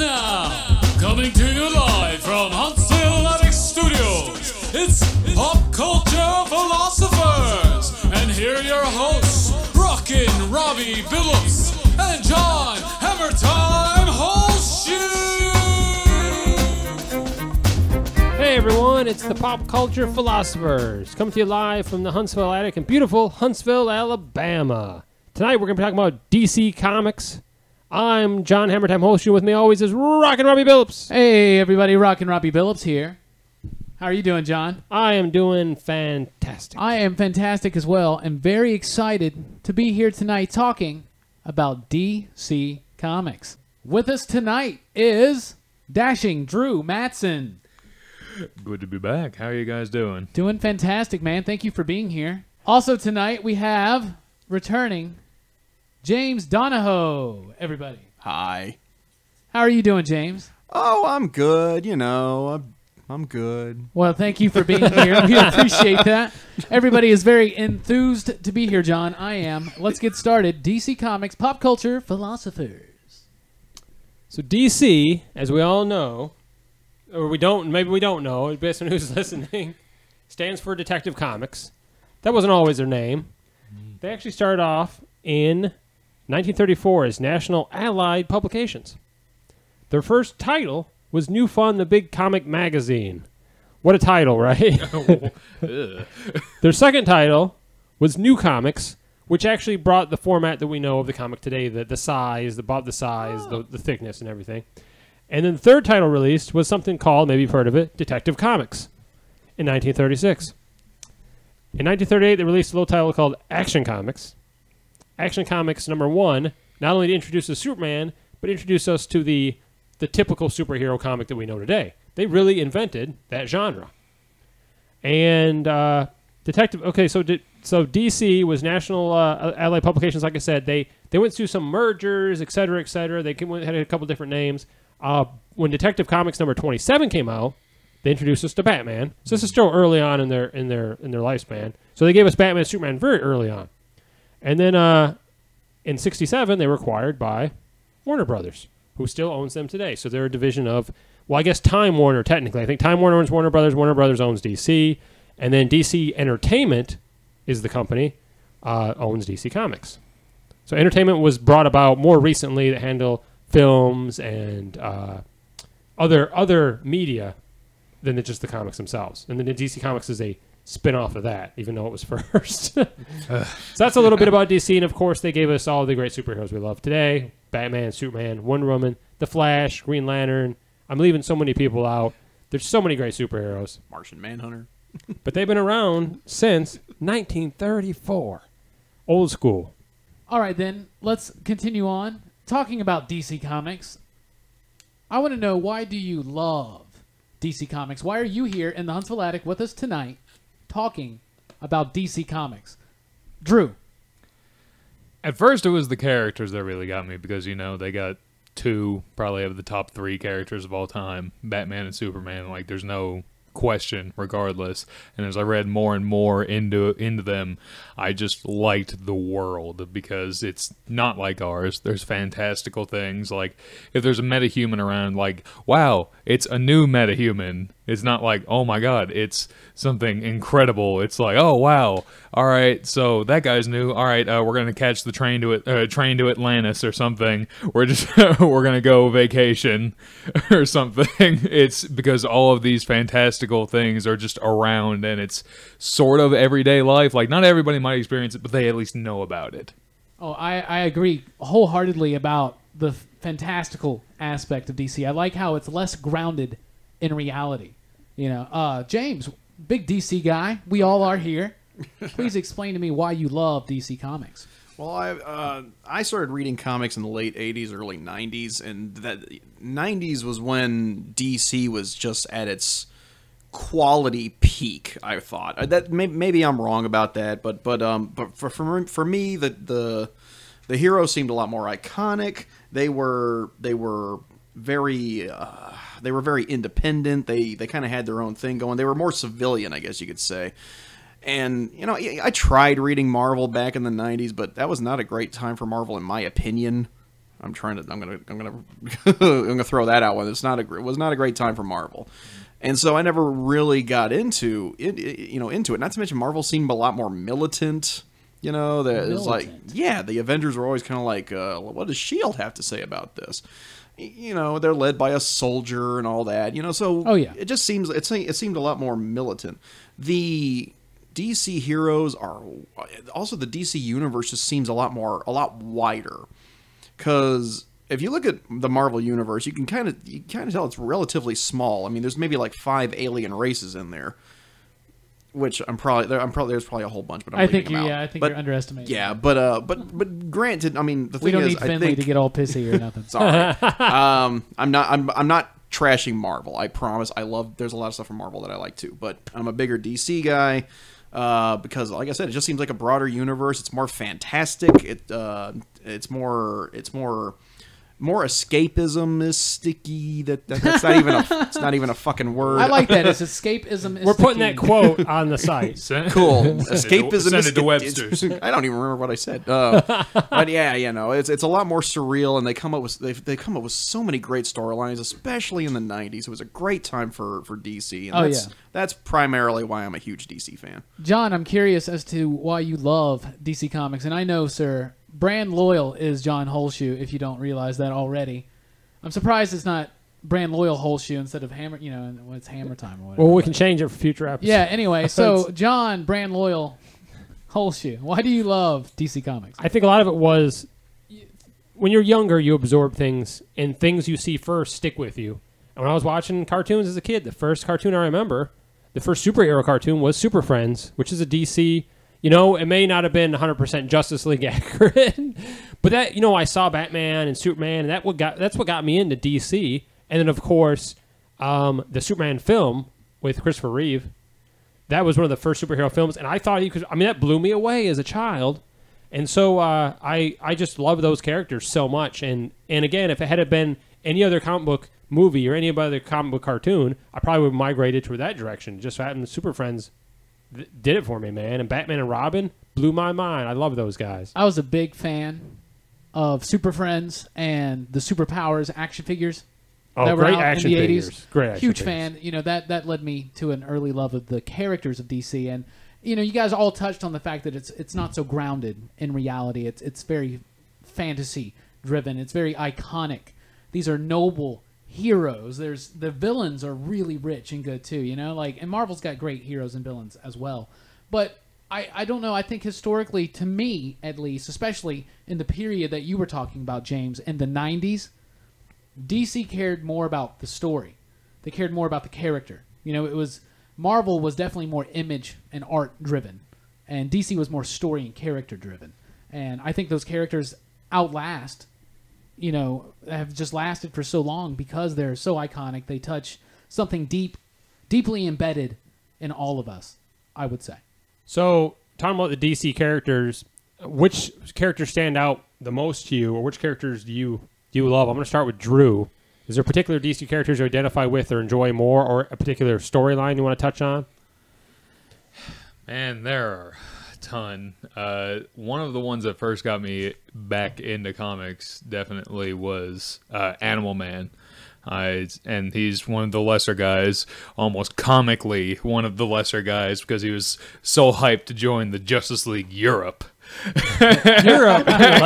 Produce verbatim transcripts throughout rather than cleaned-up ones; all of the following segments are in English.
now, coming to you live from Huntsville Attic Studios, it's Pop Culture Philosophers. And here are your hosts, Rockin, Robbie, Billups, and John Hammertime Holshoe. Hey everyone, it's the Pop Culture Philosophers, coming to you live from the Huntsville Attic in beautiful Huntsville, Alabama. Tonight we're going to be talking about D C Comics. I'm John Hammertime Holshoe. With me always is Rockin' Robbie Billups. Hey everybody, Rockin' Robbie Billups here. How are you doing, John? I am doing fantastic. I am fantastic as well, and very excited to be here tonight talking about D C Comics. With us tonight is dashing Drew Madsen. Good to be back. How are you guys doing? Doing fantastic, man. Thank you for being here. Also tonight we have returning James Donahoe. Everybody. Hi. How are you doing, James? Oh, I'm good. You know, I'm, I'm good. Well, thank you for being here. We appreciate that. Everybody is very enthused to be here, John. I am. Let's get started. D C Comics Pop Culture Philosophers. So D C, as we all know, or we don't, maybe we don't know, based on who's listening, stands for Detective Comics. That wasn't always their name. They actually started off in nineteen thirty-four as National Allied Publications. Their first title was New Fun, the Big Comic Magazine. What a title, right? Their second title was New Comics, which actually brought the format that we know of the comic today, the, the size, the, about the size, oh. the, the thickness, and everything. And then the third title released was something called, maybe you've heard of it, Detective Comics in nineteen thirty-six. In nineteen thirty-eight, they released a little title called Action Comics. Action Comics number one not only introduced us to Superman, but introduced us to the, the typical superhero comic that we know today. They really invented that genre. And uh, Detective, okay, so di- so D C was National uh, Allied Publications, like I said. They they went through some mergers, et cetera, et cetera. They came, had a couple different names. Uh, when Detective Comics number twenty-seven came out, they introduced us to Batman. So this is still early on in their in their in their lifespan. So they gave us Batman and Superman very early on. And then uh, in sixty-seven, they were acquired by Warner Brothers, who still owns them today. So they're a division of, well, I guess Time Warner, technically. I think Time Warner owns Warner Brothers, Warner Brothers owns D C, and then D C Entertainment is the company, uh, owns D C Comics. So Entertainment was brought about more recently to handle films and uh, other other media than the, just the comics themselves. And then the D C Comics is a spin-off of that, even though it was first. So that's a little bit about D C, and of course they gave us all the great superheroes we love today. Batman, Superman, Wonder Woman, The Flash, Green Lantern. I'm leaving so many people out. There's so many great superheroes. Martian Manhunter. But they've been around since nineteen thirty-four. Old school. All right, then, let's continue on. Talking about D C Comics, I want to know, why do you love D C Comics? Why are you here in the Huntsville Attic with us tonight talking about D C Comics? Drew. At first, it was the characters that really got me because, you know, they got two, probably of the top three characters of all time, Batman and Superman. Like, there's no question regardless. And as I read more and more into into them, I just liked the world because it's not like ours. There's fantastical things, like if there's a metahuman around, like, wow, it's a new metahuman. It's not like, oh my god, it's something incredible. It's like, oh wow, all right, so that guy's new. All right, uh, we're gonna catch the train to it, uh, train to Atlantis or something. We're just we're gonna go vacation or something. It's because all of these fantastical things are just around, and it's sort of everyday life. Like, not everybody might experience it, but they at least know about it. Oh, I, I agree wholeheartedly about the fantastical aspect of D C. I like how it's less grounded in reality. You know, uh, James, big D C guy. We all are here. Please explain to me why you love D C Comics. Well, I uh, I started reading comics in the late eighties, early nineties, and that nineties was when D C was just at its quality peak. I thought that maybe, maybe I'm wrong about that, but but um but for for, for me the the the heroes seemed a lot more iconic. They were they were very uh, they were very independent. They they kind of had their own thing going. They were more civilian, I guess you could say. And, you know, I tried reading Marvel back in the nineties, but that was not a great time for Marvel, in my opinion. I'm trying to. I'm gonna. I'm gonna. I'm gonna throw that out. One. It's not a. It was not a great time for Marvel, and so I never really got into it. You know, into it. Not to mention Marvel seemed a lot more militant. You know, that it's like, yeah, the Avengers were always kind of like, uh, what does Shield have to say about this? You know, they're led by a soldier and all that. You know, so oh yeah, it just seems it. It seemed a lot more militant. The D C heroes are also the D C universe just seems a lot more, a lot wider. Because if you look at the Marvel universe, you can kind of you kind of tell it's relatively small. I mean, there's maybe like five alien races in there, which I'm probably there. I'm probably there's probably a whole bunch, but I'm I think leaving you, them yeah, out. I think but, you're underestimating. Yeah, but uh, but but granted, I mean, the thing we don't is, need Finley I think, to get all pissy or nothing. Sorry, um, I'm not. I'm I'm not trashing Marvel. I promise. I love. There's a lot of stuff from Marvel that I like too, but I'm a bigger D C guy. Uh, because, like I said, it just seems like a broader universe. It's more fantastic. It uh, it's more it's more more escapism is sticky. That, that that's not even a it's not even a fucking word. I like that. It's escapism. We're putting that quote on the site. Cool. Escapism. Send is, it to Webster's. I don't even remember what I said. Uh, but yeah, you know, it's it's a lot more surreal, and they come up with they they come up with so many great storylines, especially in the nineties. It was a great time for for D C. And Oh, that's, yeah. That's primarily why I'm a huge D C fan. John, I'm curious as to why you love D C Comics, and I know, sir, brand loyal is John Holshoe. If you don't realize that already, I'm surprised it's not brand loyal Holshoe instead of Hammer. You know, when it's Hammer Time or whatever. Well, we can change it for future episodes. Yeah. Anyway, so John, brand loyal Holshoe. Why do you love D C Comics? I think a lot of it was when you're younger, you absorb things, and things you see first stick with you. And when I was watching cartoons as a kid, the first cartoon I remember, the first superhero cartoon was Super Friends, which is a D C. You know, it may not have been one hundred percent Justice League accurate, but that, you know, I saw Batman and Superman, and that what got that's what got me into D C. And then, of course, um, the Superman film with Christopher Reeve. That was one of the first superhero films, and I thought he could. I mean, that blew me away as a child, and so uh, I I just love those characters so much. And and again, if it had been any other comic book movie or any other comic book cartoon, I probably would have migrated toward that direction. Just having the Super Friends th- did it for me, man. And Batman and Robin blew my mind. I love those guys. I was a big fan of Super Friends and the Superpowers action figures. Oh, that were great out action in the figures. eighties. Great action Huge figures. fan. You know, that that led me to an early love of the characters of D C. And you know, you guys all touched on the fact that it's it's not so grounded in reality. It's it's very fantasy driven. It's very iconic. These are noble heroes. There's the villains are really rich and good too, you know, like, and Marvel's got great heroes and villains as well. But I, I don't know, I think historically, to me at least, especially in the period that you were talking about, James, in the nineties, D C cared more about the story. They cared more about the character. You know, it was Marvel was definitely more image and art driven, and D C was more story and character driven. And I think those characters outlast, you know, have just lasted for so long because they're so iconic. They touch something deep, deeply embedded in all of us, I would say. So, talking about the D C characters, which characters stand out the most to you, or which characters do you do you love? I'm going to start with Drew. Is there particular D C characters you identify with or enjoy more, or a particular storyline you want to touch on? Man, there are a ton. Uh, one of the ones that first got me back into comics definitely was uh, Animal Man. I, and he's one of the lesser guys, almost comically one of the lesser guys, because he was so hyped to join the Justice League Europe. Europe.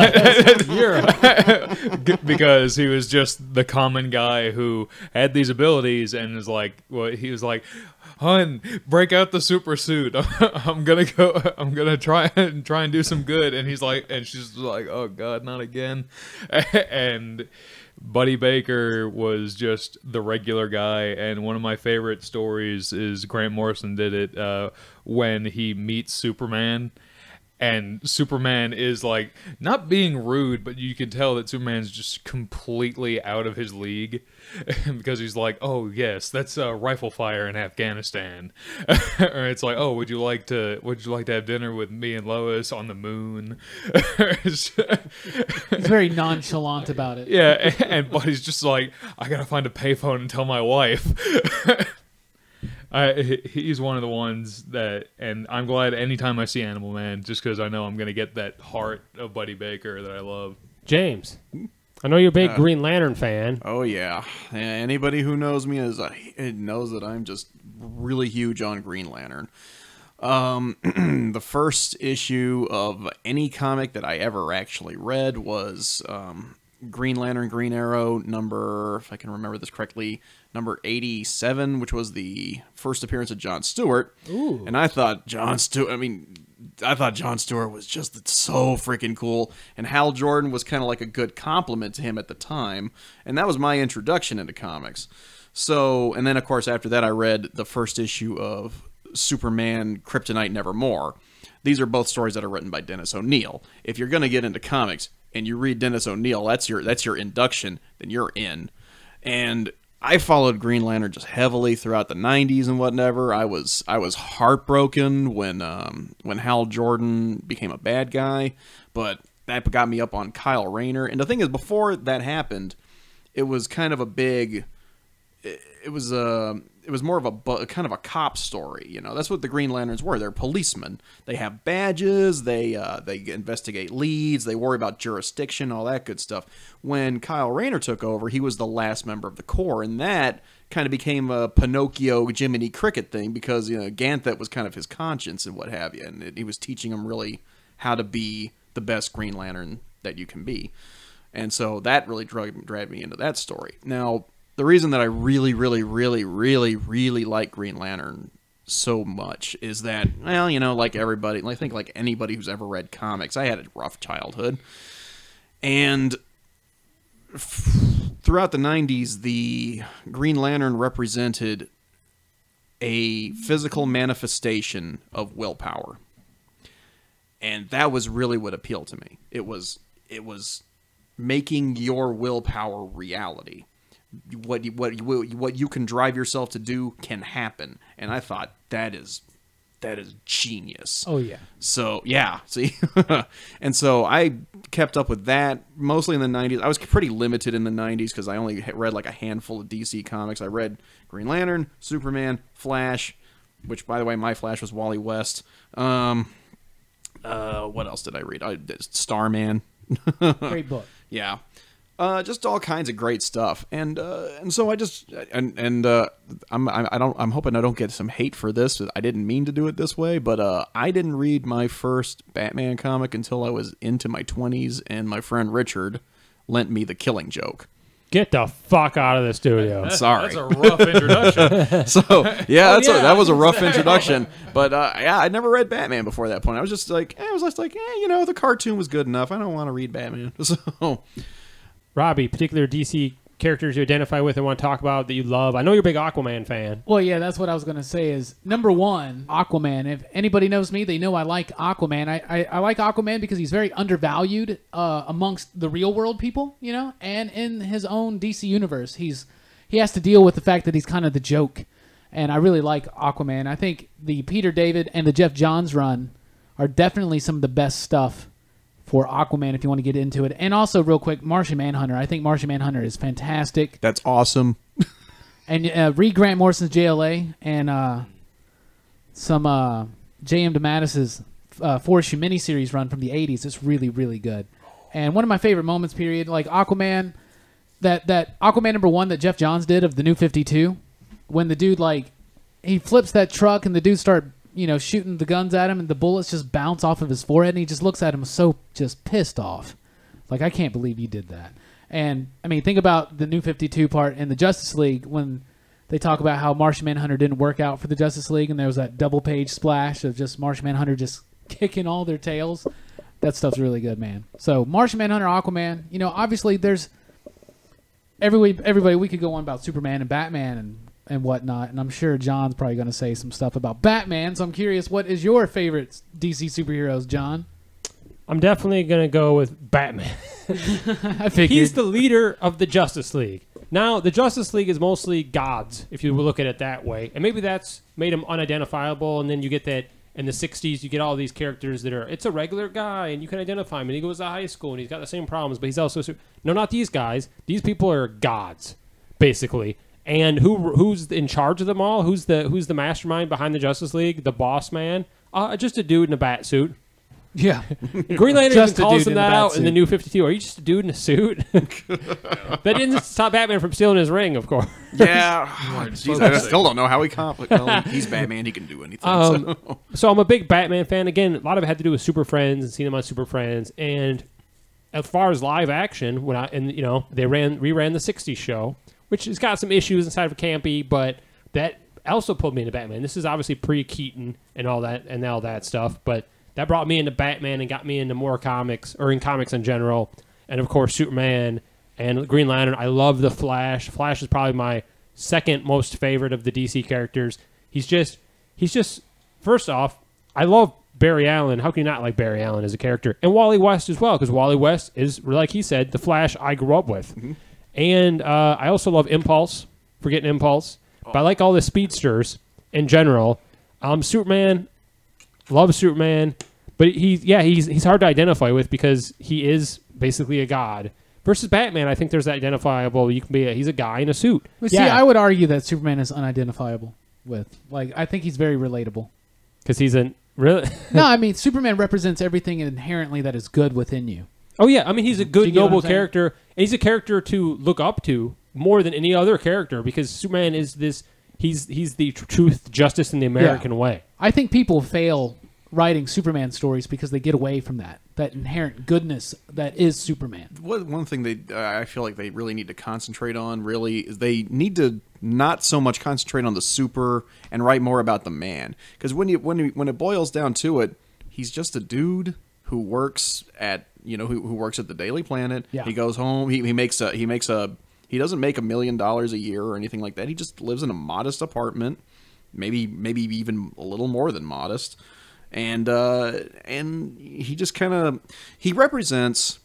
Europe. Because he was just the common guy who had these abilities and is like, well, he was like, "Hun, break out the super suit. I'm gonna go. I'm gonna try and try and do some good." And he's like, and she's like, "Oh God, not again." And Buddy Baker was just the regular guy, and one of my favorite stories is Grant Morrison did it uh, when he meets Superman. And Superman is like not being rude, but you can tell that Superman's just completely out of his league because he's like, "Oh yes, that's uh, rifle fire in Afghanistan," or it's like, "Oh, would you like to would you like to have dinner with me and Lois on the moon?" He's very nonchalant about it. Yeah, and Buddy's just like, "I gotta find a payphone and tell my wife." I, he's one of the ones that, and I'm glad anytime I see Animal Man, just because I know I'm going to get that heart of Buddy Baker that I love. James, I know you're a big Uh, Green Lantern fan. Oh yeah, anybody who knows me is uh, knows that I'm just really huge on Green Lantern. Um, the first issue of any comic that I ever actually read was um, Green Lantern, Green Arrow, number, if I can remember this correctly, number eighty-seven, which was the first appearance of Jon Stewart. Ooh. And I thought Jon Stewart, I mean, I thought Jon Stewart was just so freaking cool. And Hal Jordan was kind of like a good compliment to him at the time. And that was my introduction into comics. So, and then of course after that I read the first issue of Superman, Kryptonite, Nevermore. These are both stories that are written by Dennis O'Neil. If you're going to get into comics and you read Dennis O'Neil, that's your that's your induction, then you're in. And I followed Green Lantern just heavily throughout the nineties and whatever. I was I was heartbroken when um, when Hal Jordan became a bad guy, but that got me up on Kyle Rayner. And the thing is, before that happened, it was kind of a big. It, it was a. It was more of a kind of a cop story, you know. That's what the Green Lanterns were. They're policemen. They have badges. They uh, they investigate leads. They worry about jurisdiction, all that good stuff. When Kyle Rayner took over, he was the last member of the Corps, and that kind of became a Pinocchio Jiminy Cricket thing because you know Ganthet was kind of his conscience and what have you, and it, he was teaching him really how to be the best Green Lantern that you can be. And so that really drug, dragged me into that story. Now, the reason that I really, really, really, really, really like Green Lantern so much is that, well, you know, like everybody, I think like anybody who's ever read comics, I had a rough childhood. And f- throughout the nineties, the Green Lantern represented a physical manifestation of willpower. And that was really what appealed to me. It was, it was making your willpower reality. What you, what you, what you can drive yourself to do can happen, and I thought that is that is genius. Oh yeah. So yeah, see, and so I kept up with that mostly in the nineties. I was pretty limited in the nineties because I only read like a handful of D C comics. I read Green Lantern, Superman, Flash, which by the way, my Flash was Wally West. Um, uh, what else did I read? I, Starman. Great book. Yeah. Uh, just all kinds of great stuff, and uh, and so I just and and uh, I'm I don't I'm hoping I don't get some hate for this. I didn't mean to do it this way, but uh, I didn't read my first Batman comic until I was into my twenties, and my friend Richard lent me The Killing Joke. Get the fuck out of the studio. Sorry, That's a rough introduction. so yeah, that's yeah, a, that was a I was rough gonna say. introduction. But uh, yeah, I never read Batman before that point. I was just like, eh, I was just like, eh, you know, the cartoon was good enough. I don't want to read Batman. So. Robbie, particular D C characters you identify with and want to talk about that you love? I know you're a big Aquaman fan. Well, yeah, that's what I was going to say is, number one, Aquaman. If anybody knows me, they know I like Aquaman. I, I, I like Aquaman because he's very undervalued uh, amongst the real world people, you know, and in his own D C universe. He's he has to deal with the fact that he's kind of the joke, and I really like Aquaman. I think the Peter David and the Jeff Johns run are definitely some of the best stuff for Aquaman if you want to get into it. And also, real quick, Martian Manhunter. I think Martian Manhunter is fantastic. That's awesome. And uh, read Grant Morrison's J L A and uh, some uh, J M. DeMatteis's uh, four issue miniseries run from the eighties. It's really, really good. And one of my favorite moments, period, like Aquaman, that, that Aquaman number one that Jeff Johns did of the New fifty-two, when the dude, like, he flips that truck and the dude start you know, shooting the guns at him, and the bullets just bounce off of his forehead, and he just looks at him so just pissed off. Like, I can't believe you did that. And, I mean, think about the New fifty-two part in the Justice League when they talk about how Martian Manhunter didn't work out for the Justice League, and there was that double-page splash of just Martian Manhunter just kicking all their tails. That stuff's really good, man. So, Martian Manhunter, Aquaman, you know, obviously there's... Every, everybody, we could go on about Superman and Batman and and whatnot, and I'm sure John's probably going to say some stuff about Batman, so I'm curious, what is your favorite D C superheroes, John? I'm definitely going to go with Batman. I figured. He's the leader of the Justice League. Now, the Justice League is mostly gods, if you look at it that way, and maybe that's made him unidentifiable, and then you get that in the sixties, you get all these characters that are, it's a regular guy, and you can identify him, and he goes to high school, and he's got the same problems, but he's also... No, not these guys. These people are gods, basically. And who who's in charge of them all? Who's the who's the mastermind behind the Justice League? The boss man? Uh, just a dude in a bat suit. Yeah. Green Lantern Just even a calls dude him in a that bad out in the suit. New fifty-two. Are you just a dude in a suit? That didn't stop Batman from stealing his ring, of course. Yeah. weren't Jeez, supposed I to. still don't know how he comp. Well, he's Batman. He can do anything. Um, so. So I'm a big Batman fan. Again, a lot of it had to do with Super Friends and seeing them on Super Friends. And as far as live action, when I and you know they ran reran the sixties show, which has got some issues inside of campy, but that also pulled me into Batman. This is obviously pre Keaton and all that and all that stuff, but that brought me into Batman and got me into more comics or in comics in general. And of course, Superman and Green Lantern. I love the Flash. Flash is probably my second most favorite of the D C characters. He's just he's just first off, I love Barry Allen. How can you not like Barry Allen as a character? And Wally West as well, because Wally West is, like he said, the Flash I grew up with. Mm-hmm. And uh, I also love Impulse, forgetting Impulse. Oh. But I like all the speedsters in general. Um, Superman, love Superman. But he, yeah, he's he's hard to identify with because he is basically a god. Versus Batman, I think there's that identifiable. You can be a, he's a guy in a suit. Well, yeah. See, I would argue that Superman is unidentifiable with. Like, I think he's very relatable. Because he's an really. No, I mean, Superman represents everything inherently that is good within you. Oh yeah, I mean he's a Do good, you get what noble I'm saying? character, and he's a character to look up to more than any other character because Superman is this. He's he's the tr- truth, justice, in the American Yeah. way. I think people fail writing Superman stories because they get away from that that inherent goodness that is Superman. What, one thing they uh, I feel like they really need to concentrate on really is they need to not so much concentrate on the super and write more about the man, because when you when you, when it boils down to it, he's just a dude who works at you know who, who works at the Daily Planet. Yeah. He goes home. He, he makes a he makes a he doesn't make a million dollars a year or anything like that. He just lives in a modest apartment, maybe maybe even a little more than modest. And uh, and he just kind of he represents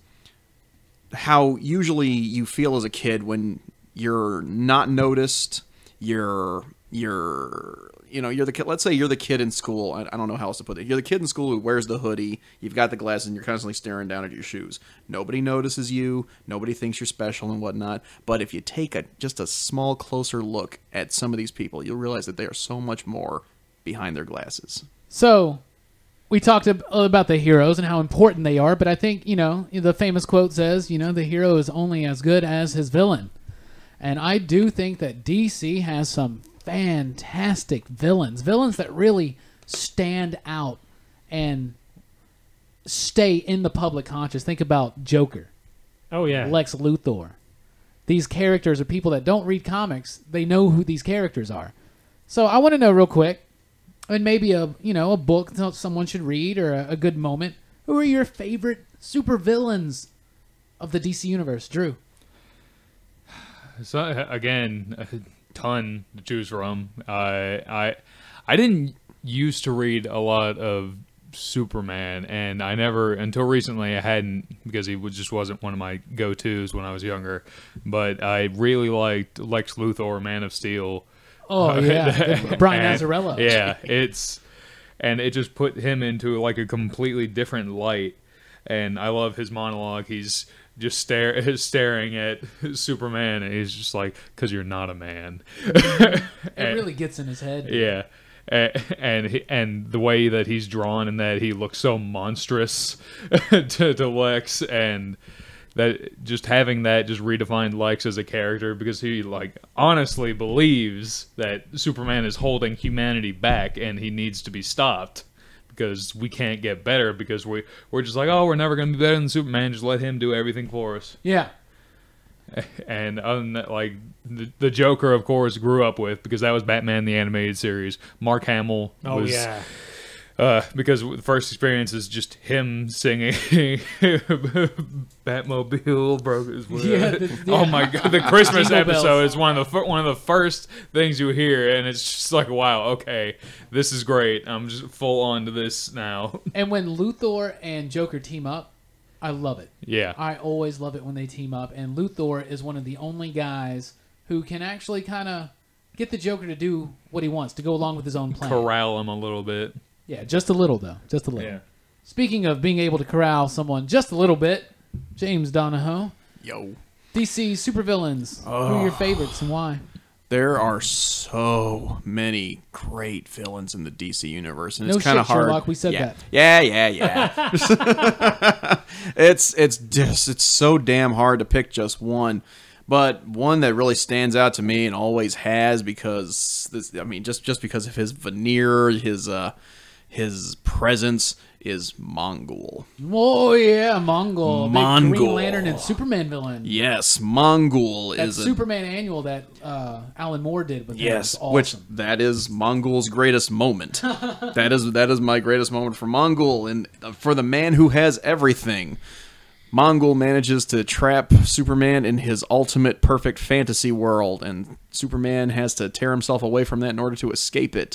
how usually you feel as a kid when you're not noticed. You're you're you know you're the kid. Let's say you're the kid in school. I, I don't know how else to put it. You're the kid in school who wears the hoodie. You've got the glasses, and you're constantly staring down at your shoes. Nobody notices you. Nobody thinks you're special and whatnot. But if you take a just a small closer look at some of these people, you'll realize that they are so much more behind their glasses. So, we talked ab- about the heroes and how important they are, but I think, you know, the famous quote says, you know, the hero is only as good as his villain. And I do think that D C has some fantastic villains, villains that really stand out and stay in the public conscious. Think about Joker, Oh yeah, Lex Luthor. These characters are people that don't read comics. They know who these characters are. So I want to know real quick, and maybe a you know a book that someone should read or a, a good moment. Who are your favorite supervillains of the D C universe, Drew? So again, a ton to choose from. I I I didn't used to read a lot of Superman, and I never until recently I hadn't because he was, just wasn't one of my go-tos when I was younger. But I really liked Lex Luthor, Man of Steel. Oh yeah, Brian And, Azzarello. Yeah, it's and it just put him into like a completely different light. And I love his monologue. He's just stare staring at Superman, and he's just like, "Cause you're not a man." It And- really gets in his head. yeah. A- And he, and the way that he's drawn and that he looks so monstrous to, to Lex, and that just having that just redefined Lex as a character, because he like honestly believes that Superman is holding humanity back and he needs to be stopped because we can't get better because we we're just like, oh, we're never gonna be better than Superman, just let him do everything for us. Yeah. And other than that, like the, the Joker, of course, grew up with because that was Batman the animated series. Mark Hamill oh was yeah. uh, because the first experience is just him singing Batmobile broke his wheel. Yeah, the- Oh yeah. my god, the Christmas Jingle bells. episode is one of the fir- one of the first things you hear, and it's just like, wow, okay, this is great. I'm just full on to this now. And when Luthor and Joker team up, I love it. Yeah, I always love it when they team up. And Luthor is one of the only guys who can actually kind of get the Joker to do what he wants, to go along with his own plan. corral him a little bit. Yeah, just a little, though. Just a little. Yeah. Speaking of being able to corral someone just a little bit, James Donahoe, Yo. D C supervillains. Who are your favorites and why? There are so many great villains in the D C universe, and No it's kind of shit, hard. Sherlock, we said yeah. that. Yeah, yeah, yeah. it's it's just it's so damn hard to pick just one, but one that really stands out to me and always has because this. I mean, just just because of his veneer, his uh, his presence is Mongol. Oh yeah, Mongol, Big Mongol. Green Lantern and Superman villain. Yes, Mongol That is a, Superman annual that uh, Alan Moore did with him yes, was awesome. which that is Mongol's greatest moment. that is that is my greatest moment for Mongol, and for the man who has everything. Mongol manages to trap Superman in his ultimate perfect fantasy world, and Superman has to tear himself away from that in order to escape it.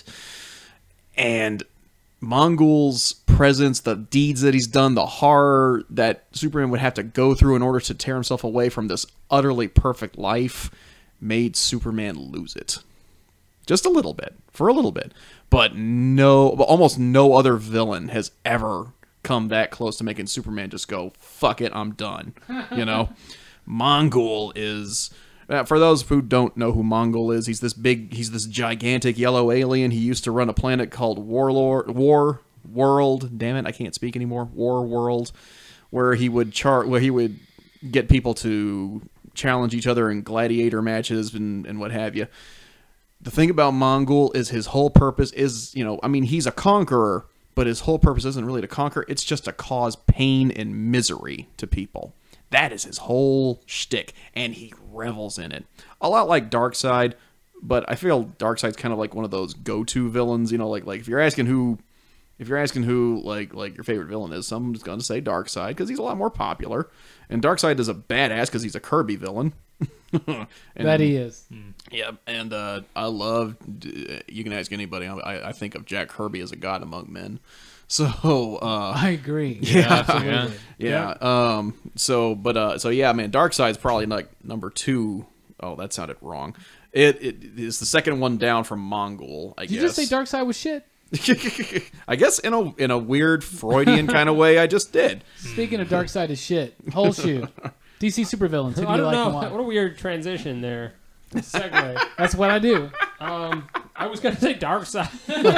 And Mongol's presence, the deeds that he's done, the horror that Superman would have to go through in order to tear himself away from this utterly perfect life, made Superman lose it. Just a little bit, for a little bit. But no, almost no other villain has ever come that close to making Superman just go, fuck it, I'm done. You know? Mongol is... Uh, for those who don't know who Mongol is, he's this big, he's this gigantic yellow alien. He used to run a planet called Warlord, War World. Damn it, I can't speak anymore. War World, where he would chart, where he would get people to challenge each other in gladiator matches and, and what have you. The thing about Mongol is his whole purpose is, you know, I mean, he's a conqueror, but his whole purpose isn't really to conquer. It's just to cause pain and misery to people. That is his whole shtick, and he revels in it. A lot like Darkseid, but I feel Darkseid's kind of like one of those go-to villains. You know, like like if you're asking who, if you're asking who like like your favorite villain is, someone's going to say Darkseid because he's a lot more popular. And Darkseid is a badass because he's a Kirby villain. and, that he is. Yeah, and uh, I love. You can ask anybody. I, I think of Jack Kirby as a god among men. So uh, I agree. Yeah, Absolutely. yeah. yeah. Um. So, but uh. So yeah, man. Darkseid's probably like number two. Oh, that sounded wrong. It it is the second one down from Mongol. I Did you guess. just say Darkseid was shit? I guess in a in a weird Freudian kind of way, I just did. Speaking of Darkseid is shit, Holshoe, D C supervillains. Who do I you don't like know. and why? What a weird transition there. Segue. That's what I do. Um, I was gonna say Darkseid.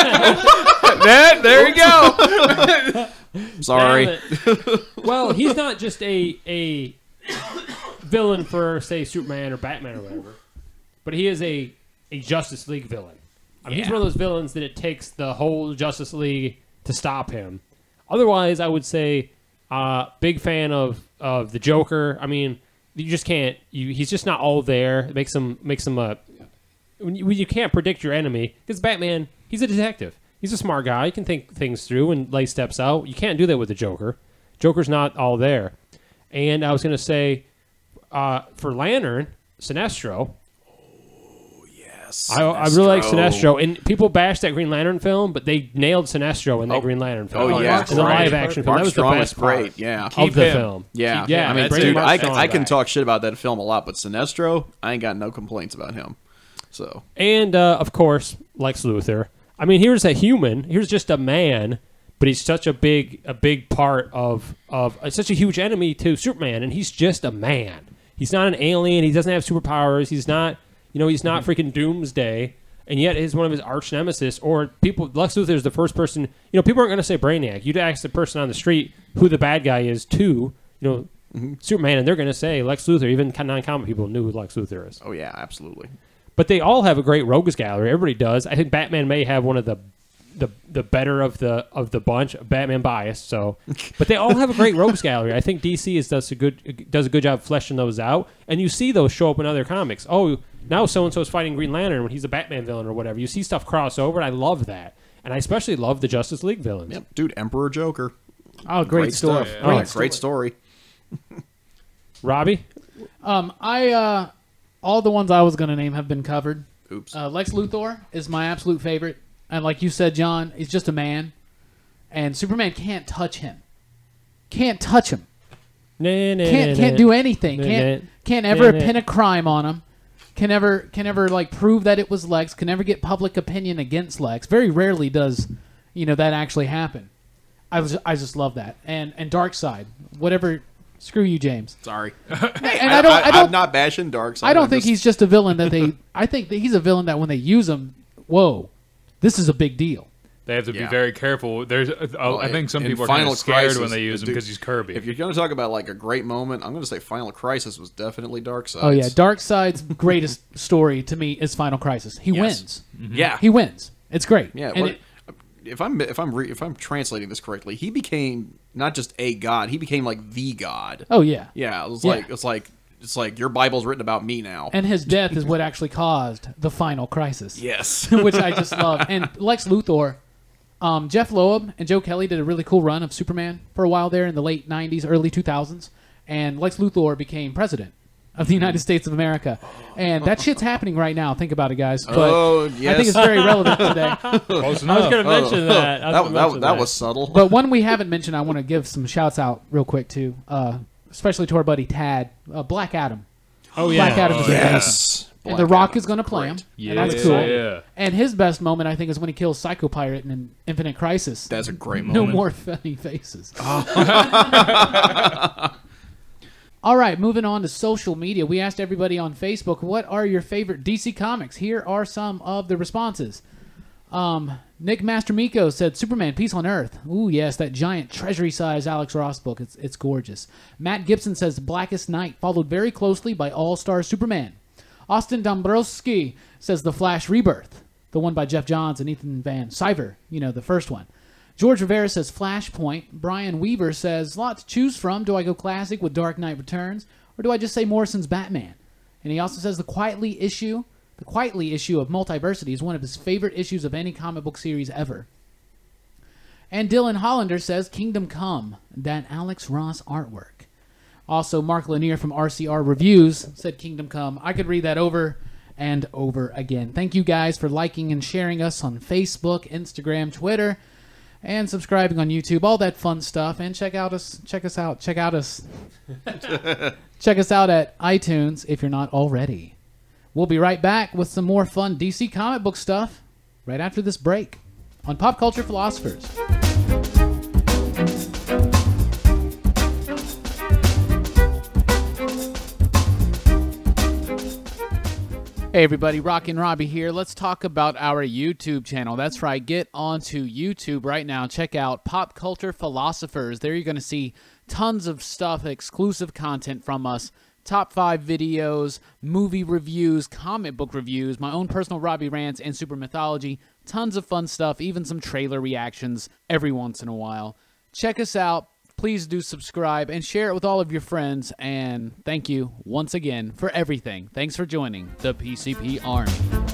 That there you go. Sorry. Damn it. Well, he's not just a a villain for say Superman or Batman or whatever, but he is a a Justice League villain. I mean, he's Yeah. one of those villains that it takes the whole Justice League to stop him. Otherwise, I would say, uh, big fan of, of the Joker. I mean, you just can't. You, he's just not all there. It makes him makes him a. When you, when you can't predict your enemy, because Batman, he's a detective. He's a smart guy. He can think things through and lay steps out. You can't do that with the Joker. Joker's not all there. And I was going to say, uh, for Lantern, Sinestro. Yes. I, I really like Sinestro, and people bash that Green Lantern film, but they nailed Sinestro in that Oh. Green Lantern film. Oh, yeah. in the Right. live action film. Mark that was Strong the is best great. part Yeah. of Keep the him. film. Yeah, Yeah, I mean, bring dude, Mark I, Strong I can back. talk shit about that film a lot, but Sinestro, I ain't got no complaints about him. So And uh, of course, Lex Luthor. I mean, here's a human. Here's just a man, but he's such a big, a big part of of uh, such a huge enemy to Superman, and he's just a man. He's not an alien. He doesn't have superpowers. He's not, you know, he's not freaking Doomsday, and yet he's one of his arch nemesis. Or people, Lex Luthor is the first person. You know, people aren't going to say Brainiac. You'd ask the person on the street who the bad guy is to, you know, Mm-hmm. Superman, and they're going to say Lex Luthor. Even non-comic people knew who Lex Luthor is. oh yeah, absolutely. But they all have a great rogues gallery. Everybody does. I think Batman may have one of the the the better of the of the bunch. Batman bias. So, but they all have a great rogues gallery. I think D C is does a good does a good job fleshing those out, and you see those show up in other comics. Oh, now so and so is fighting Green Lantern when he's a Batman villain or whatever. You see stuff cross over, and I love that. And I especially love the Justice League villains. Yep, dude, Emperor Joker. Oh, great, story. stuff. Great Oh, story. great story. Robbie, Um, I uh, all the ones I was going to name have been covered. Oops. Uh, Lex Luthor is my absolute favorite, and like you said, John, he's just a man, and Superman can't touch him. Can't touch him. nah, nah, Can't nah, can't nah. do anything. Nah, Can't nah. can't ever Nah, nah. pin a crime on him. Can never can never like prove that it was Lex. Can never get public opinion against Lex. Very rarely does, you know, that actually happen. I was I just love that. And and Darkseid, whatever Screw you, James. Sorry. And I don't. I, don't. I'm not bashing Darkseid. I don't I'm think just- he's just a villain that they. I think that he's a villain that when they use him, whoa, this is a big deal. They have to be Yeah. very careful. There's, uh, Well, I think some in people are kind Final of scared Crisis, when they use him dude, because he's Kirby. If you're going to talk about like a great moment, I'm going to say Final Crisis was definitely Darkseid. Oh yeah, Darkseid's greatest story to me is Final Crisis. He Yes. wins. Yeah. He wins. It's great. Yeah. And What, it- if I'm if I'm re, if I'm translating this correctly, he became not just a god, he became like the god. oh yeah. Yeah, it was Yeah. like it's like it's like your Bible's written about me now. And his death is what actually caused the Final Crisis. Yes. Which I just love. And Lex Luthor, um, Jeff Loeb and Joe Kelly did a really cool run of Superman for a while there in the late nineties, early two thousands. And Lex Luthor became president of the United States of America. And that shit's happening right now. Think about it, guys. But Oh, I think yes. it's very relevant today. Close I was enough. going to mention that. I was that, gonna that, mention that was subtle. But one we haven't mentioned, I want to give some shouts out real quick, too. Uh, especially to our buddy Tad. Uh, Black Adam. Oh, yeah. Black Adam is amazing. yes. And Black The Rock Adam is going to play him. great. Yeah, And that's cool. yeah. And his best moment, I think, is when he kills Psycho Pirate in Infinite Crisis. That's a great No moment. more funny faces. All right, moving on to social media. We asked everybody on Facebook, what are your favorite D C comics? Here are some of the responses. Um, Nick Mastermico said, Superman, Peace on Earth. Ooh, yes, that giant treasury-size Alex Ross book. It's, it's gorgeous. Matt Gibson says, Blackest Night, followed very closely by All-Star Superman. Austin Dombrowski says, The Flash Rebirth, the one by Jeff Johns and Ethan Van Sciver, you know, the first one. George Rivera says Flashpoint. Brian Weaver says, lot to choose from. Do I go classic with Dark Knight Returns, or do I just say Morrison's Batman? And he also says the Quietly issue, the Quietly issue of Multiversity is one of his favorite issues of any comic book series ever. And Dylan Hollander says Kingdom Come, that Alex Ross artwork. Also, Mark Lanier from R C R Reviews said Kingdom Come. I could read that over and over again. Thank you guys for liking and sharing us on Facebook, Instagram, Twitter, and subscribing on YouTube, all that fun stuff. And check out us, check us out, check out us, check us out at iTunes if you're not already. We'll be right back with some more fun D C comic book stuff right after this break on Pop Culture Philosophers. Hey everybody, Rockin' Robbie here. Let's talk about our YouTube channel. That's right, get onto YouTube right now. Check out Pop Culture Philosophers. There you're going to see tons of stuff, exclusive content from us. Top five videos, movie reviews, comic book reviews, my own personal Robbie rants, and super mythology. Tons of fun stuff, even some trailer reactions every once in a while. Check us out. Please do subscribe and share it with all of your friends. And thank you once again for everything. Thanks for joining the P C P Army.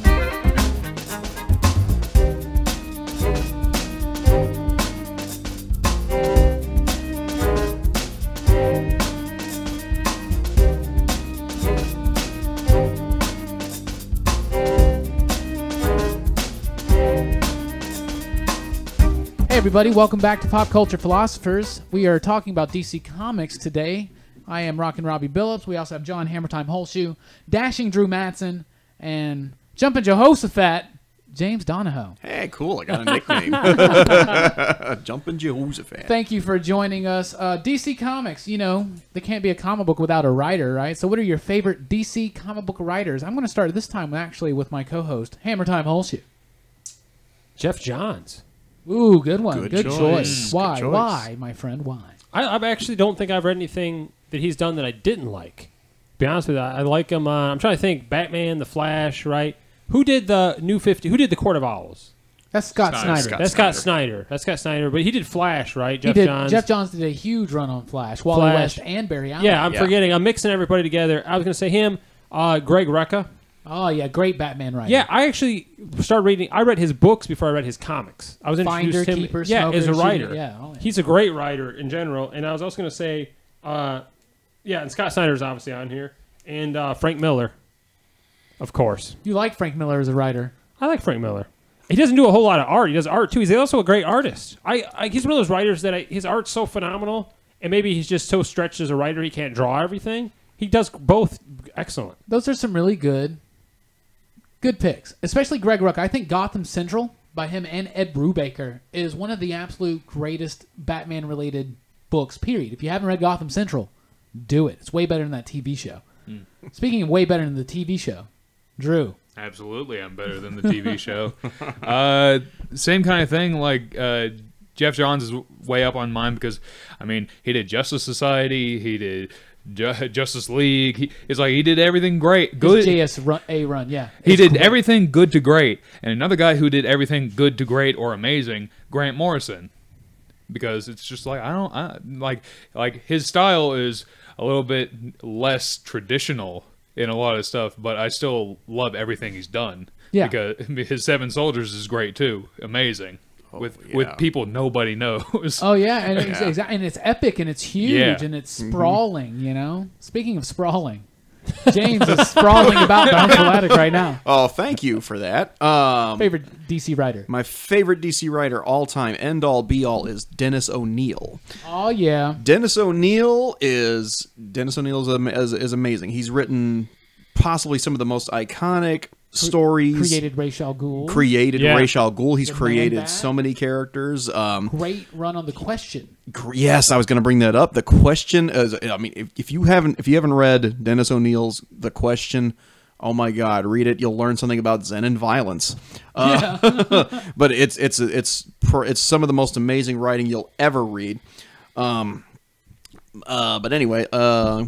Hey everybody, welcome back to Pop Culture Philosophers. We are talking about D C Comics today. I am Rockin' Robbie Billups. We also have John Hammertime Holshoe, Dashing Drew Madsen, and Jumpin' Jehoshaphat, James Donahoe. Hey, cool. I got a nickname. Jumpin' Jehoshaphat. Thank you for joining us. Uh, D C Comics, you know, they can't be a comic book without a writer, right? So what are your favorite D C comic book writers? I'm going to start this time actually with my co-host, Hammertime Holshoe. Jeff Johns. Ooh, good one. Good Good, choice. choice. Good Why? choice. Why, my friend? Why? I, I actually don't think I've read anything that he's done that I didn't like. To be honest with you, I, I like him. Uh, I'm trying to think. Batman, The Flash, right? Who did the New fifty? Who did the Court of Owls? That's Scott Snyder. Snyder. Scott That's Scott Snyder. Snyder. That's Scott Snyder. But he did Flash, right? He Jeff did, Johns. Jeff Johns did a huge run on Flash. Wally Flash. West and Barry Allen. Yeah, I'm Yeah. forgetting. I'm mixing everybody together. I was going to say him. Uh, Greg Rucka. Oh, yeah. Great Batman writer. Yeah, I actually started reading. I read his books before I read his comics. I was introduced Finder, to him. Keeper, yeah, Smoker, as a Shooter, writer. yeah, oh, yeah. He's a great writer in general. And I was also going to say, uh, yeah, and Scott Snyder's obviously on here, and uh, Frank Miller, of course. You like Frank Miller as a writer. I like Frank Miller. He doesn't do a whole lot of art. He does art too. He's also a great artist. I, I he's one of those writers that I, his art's so phenomenal, and maybe he's just so stretched as a writer he can't draw everything. He does both excellent. Those are some really good, good picks. Especially Greg Rucka. I think Gotham Central by him and Ed Brubaker is one of the absolute greatest Batman-related books, period. If you haven't read Gotham Central, do it. It's way better than that T V show. Mm. Speaking of way better than the T V show, Drew. Absolutely, I'm better than the T V show. Uh, same kind of thing. Like uh, Jeff Johns is way up on mine because, I mean, he did Justice Society, he did Ju- Justice League. He, it's like he did everything great, good. His J S run, A run, yeah. He It's did great. everything good to great. And another guy who did everything good to great or amazing, Grant Morrison. Because it's just like I don't I, like like his style is a little bit less traditional in a lot of stuff, but I still love everything he's done. Yeah. Because his Seven Soldiers is great too, amazing. Oh, with yeah. with people nobody knows. Oh yeah, and it's, Yeah. exa- and it's epic and it's huge Yeah. and it's sprawling. You know. Speaking of sprawling, James is sprawling about Downfall Attic right now. Oh, thank you for that. Um, Favorite D C writer? my favorite D C writer all time, end all be all, is Dennis O'Neil. Oh yeah, Dennis O'Neil is Dennis O'Neil is, am- is, is amazing. He's written possibly some of the most iconic stories. created Ra's al Ghul. created Yeah. Ra's al Ghul. He's The created Man-Bat. so many characters. Um, Great run on the Question. gr- yes, I was going to bring that up. The Question is, I mean, if, if you haven't if you haven't read Dennis O'Neil's The Question, oh my God, read it. You'll learn something about Zen and violence. Uh, but it's it's it's pr- it's some of the most amazing writing you'll ever read. Um, uh, but anyway, uh,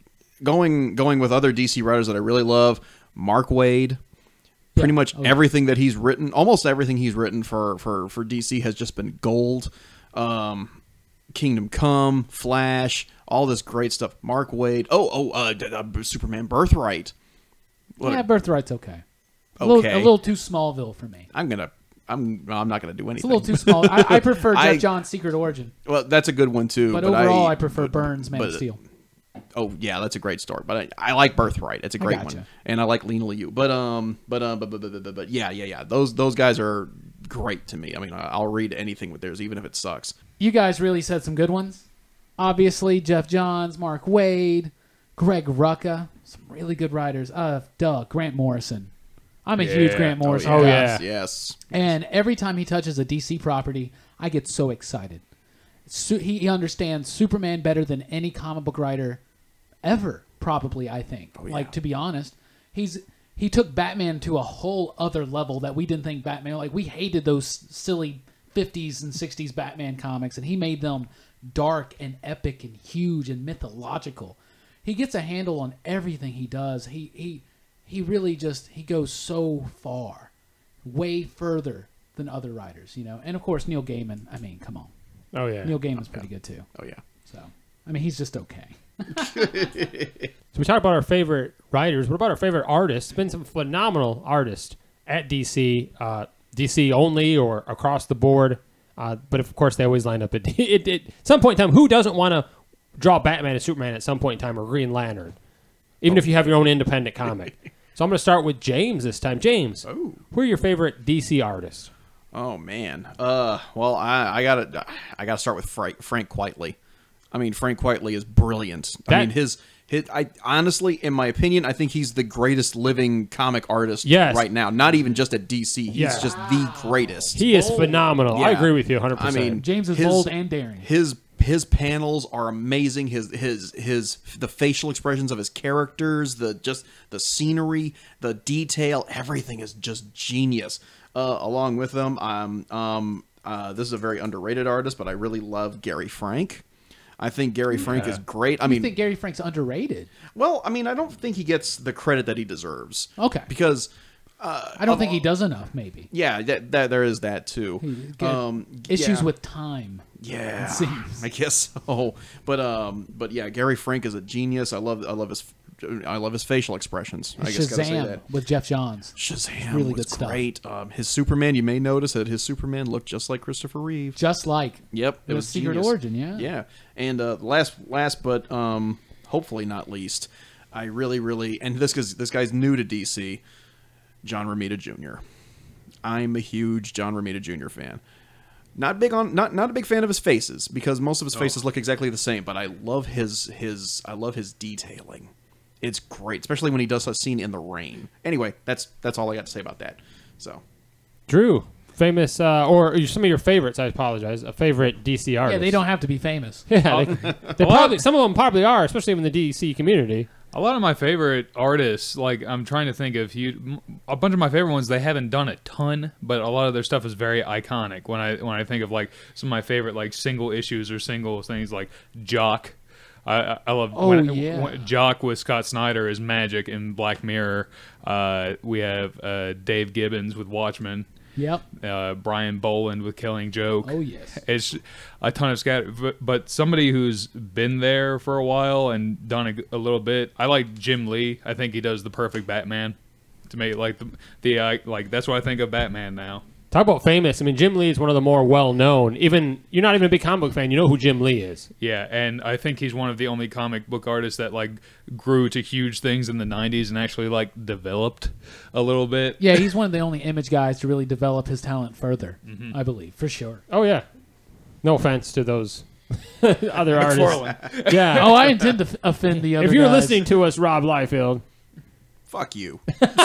going going with other D C writers that I really love, Mark Waid. Pretty Yeah. much Oh, yeah. everything that he's written, almost everything he's written for for for D C has just been gold. Um, Kingdom Come, Flash, all this great stuff. Mark Waid. Oh, oh, uh, d- uh, Superman Birthright. What a- Yeah, Birthright's okay. A little, Okay. a little too Smallville for me. I'm gonna. I'm. I'm not gonna do It's a anything. little too small. I, I prefer Jeff I- John's Secret Origin, Well, that's a good one too. but, But, overall, I, I, prefer Burns' Man but- of Steel. Oh yeah, that's a great story. But I, I like Birthright. It's a great gotcha. one, and I like Lena Liu. But um, but uh, but, but, but, but, but yeah, yeah, yeah. Those those guys are great to me. I mean, I- I'll read anything with theirs, even if it sucks. You guys really said some good ones. Obviously, Jeff Johns, Mark Waid, Greg Rucka, some really good writers. Uh, duh, Grant Morrison. I'm a huge Yeah. Grant Morrison Oh, guy. yeah. yes. And every time he touches a D C property, I get so excited. Su- he, he understands Superman better than any comic book writer ever, probably, I think. Oh, yeah. Like, to be honest, he's he took Batman to a whole other level that we didn't think Batman... Like, we hated those silly fifties and sixties Batman comics, and he made them dark and epic and huge and mythological. He gets a handle on everything he does. He he he really just... He goes so far. Way further than other writers, you know? And, of course, Neil Gaiman. I mean, come on. Oh yeah. Neil Gaiman's pretty good, too. Oh yeah. So, I mean, he's just okay. So we talked about our favorite writers. What about our favorite artists? Been some phenomenal artists at D C, uh, D C only or across the board. Uh, but of course, they always line up at it, it, some point in time. Who doesn't want to draw Batman and Superman at some point in time, or Green Lantern, even if you have your own independent comic? So I'm going to start with James this time. James, Oh. who are your favorite D C artists? Oh man. Uh. Well, I I gotta I gotta start with Frank Frank Quitely. I mean, Frank Quitely is brilliant. I That- mean, his his. I honestly, in my opinion, I think he's the greatest living comic artist Yes. right now. Not even just at D C. He's Yeah. just the greatest. He is phenomenal. I Yeah. agree with you one hundred I percent. mean, James is his- bold and daring. His his panels are amazing. His his his the facial expressions of his characters, the just the scenery, the detail, everything is just genius. Uh, along with them, um, um, uh, this is a very underrated artist, but I really love Gary Frank. I think Gary Frank is great. I I mean, think Gary Frank's underrated. well, I mean, I don't think he gets the credit that he deserves. Okay. Because uh, I don't think he does enough, maybe. yeah, that, that there is that too. Got Um, Issues yeah. with time. Yeah, it seems. I guess so. But um, but yeah, Gary Frank is a genius. I love I love his I love his facial expressions. I guess gotta say Shazam that. with Jeff Johns. Shazam really was good stuff. great. Um, his Superman, you may notice that his Superman looked just like Christopher Reeve. Just like Yep, it the was Secret genius. Origin, yeah. Yeah, and uh, last last but um, hopefully not least, I really really and this guy's this guy's new to D C, John Romita Junior I'm a huge John Romita Junior fan. Not big on not not a big fan of his faces because most of his faces look exactly the same, but I love his his I love his detailing. It's great, especially when he does a scene in the rain. Anyway, that's that's all I got to say about that. So, Drew. famous, uh, or some of your favorites. I apologize. A favorite D C artist. Yeah, they don't have to be famous. Yeah, they, they probably some of them probably are, especially in the D C community. A lot of my favorite artists, like I'm trying to think of you, a bunch of my favorite ones. They haven't done a ton, but a lot of their stuff is very iconic. When I when I think of like some of my favorite like single issues or single things, like Jock. I, I love Oh, when, yeah. when Jock with Scott Snyder is Magic in Black Mirror. Uh, we have uh, Dave Gibbons with Watchmen. Yep. Uh, Brian Boland with Killing Joke. Oh, yes. It's a ton of scatter, but, but somebody who's been there for a while and done a, a little bit. I like Jim Lee. I think he does the perfect Batman. To me, like the the uh, like that's what I think of Batman now. Talk about famous. I mean, Jim Lee is one of the more well-known. Even you're not even a big comic book fan, you know who Jim Lee is. Yeah, and I think he's one of the only comic book artists that like grew to huge things in the nineties and actually like developed a little bit. Yeah, he's one of the only Image guys to really develop his talent further, Mm-hmm. I believe, for sure. Oh yeah. No offense to those other artists. McFarlane. Yeah. Oh, I intend to f- offend the other if you're guys. listening to us, Rob Liefeld. Fuck you.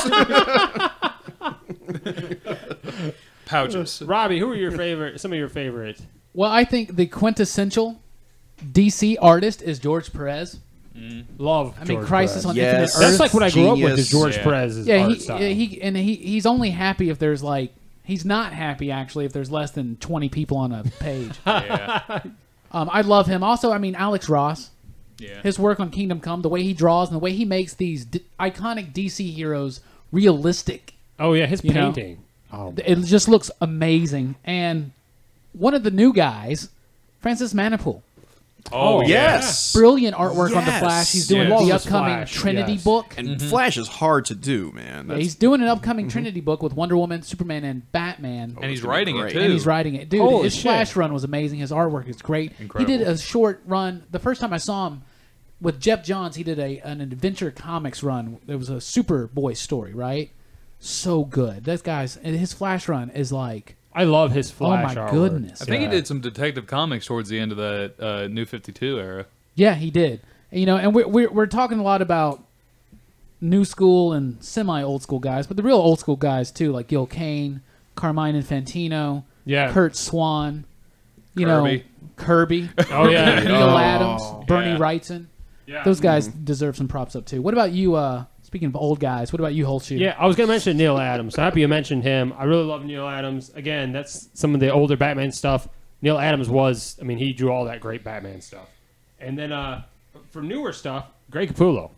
Pouches. Robbie, who are your favorite? Some of your favorites. Well, I think the quintessential D C artist is George Perez. Love. I mean, George Crisis Perez. on Yes. Infinite Earth. That's like what I grew up with. Is Genius. George Yeah. Perez's yeah, art he, style. he and he he's only happy if there's like he's not happy actually if there's less than twenty people on a page. Yeah. um, I love him. Also, I mean Alex Ross. Yeah. His work on Kingdom Come, the way he draws and the way he makes these d- iconic D C heroes realistic. oh yeah, his You know? painting. Oh, It just looks amazing. And one of the new guys, Francis Manipool. Oh, Oh, Yes. Brilliant artwork on the Yes. Flash. He's doing Yes. the Love upcoming Flash, Trinity yes. book. And Flash is hard to do, man. Yeah, That's, he's doing an upcoming Trinity book with Wonder Woman, Superman, and Batman. And he's gonna be writing it great. too. And he's writing it. Dude, Holy his shit. Flash run was amazing. His artwork is great. Incredible. He did a short run. The first time I saw him with Jeff Johns, he did a an Adventure Comics run. It was a Superboy story, right? So good. That guy's and his Flash run is like, I love his oh Flash. my artwork. goodness. I think Yeah. he did some Detective Comics towards the end of the uh, New fifty-two era. Yeah, he did. You know, and we're, we're we're talking a lot about new school and semi old school guys, but the real old school guys too, like Gil Kane, Carmine Infantino, Yeah. Kurt Swan, you Kirby. know, Kirby, Oh yeah. Neil Oh, Adams, Bernie yeah. Wrightson. yeah. Those guys deserve some props up too. What about you? Uh, speaking of old guys, what about you, Holshoe? Yeah, I was gonna mention Neil Adams. So happy you mentioned him. I really love Neil Adams. Again, that's some of the older Batman stuff. Neil Adams was, I mean, he drew all that great Batman stuff. And then uh, for newer stuff, Greg Capullo.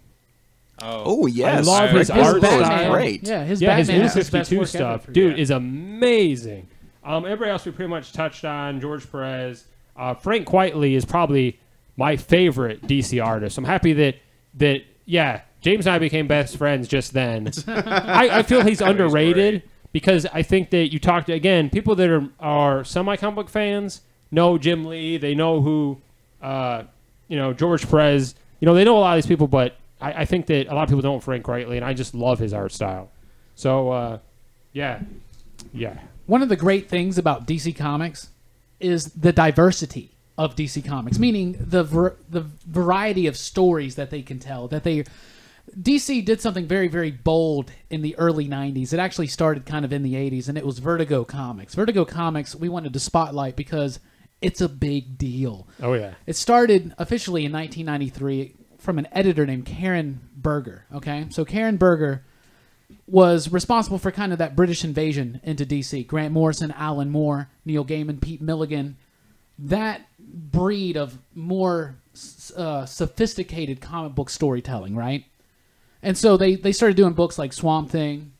Oh, yes. I love his Greg art Capullo is style. great. Yeah, his Yeah, his Batman New is his best fifty-two work stuff, ever. dude, Yeah. is amazing. Um, everybody else we pretty much touched on. George Perez, uh, Frank Quitely is probably my favorite D C artist. I'm happy that that yeah, James and I became best friends just then. I, I feel he's underrated great. because I think that you talked to, again, people that are are semi comic book fans know Jim Lee. They know who, uh, you know, George Perez. You know, they know a lot of these people, but I, I think that a lot of people don't Frank Quitely, and I just love his art style. So, uh, yeah, yeah. One of the great things about D C Comics is the diversity of D C Comics, meaning the ver- the variety of stories that they can tell. That they D C did something very, very bold in the early nineties. It actually started kind of in the eighties, and it was Vertigo Comics. Vertigo Comics we wanted to spotlight because it's a big deal. Oh, yeah. It started officially in nineteen ninety-three from an editor named Karen Berger. Okay, so Karen Berger was responsible for kind of that British invasion into D C. Grant Morrison, Alan Moore, Neil Gaiman, Pete Milligan. That breed of more uh, sophisticated comic book storytelling, right? And so they, they started doing books like Swamp Thing,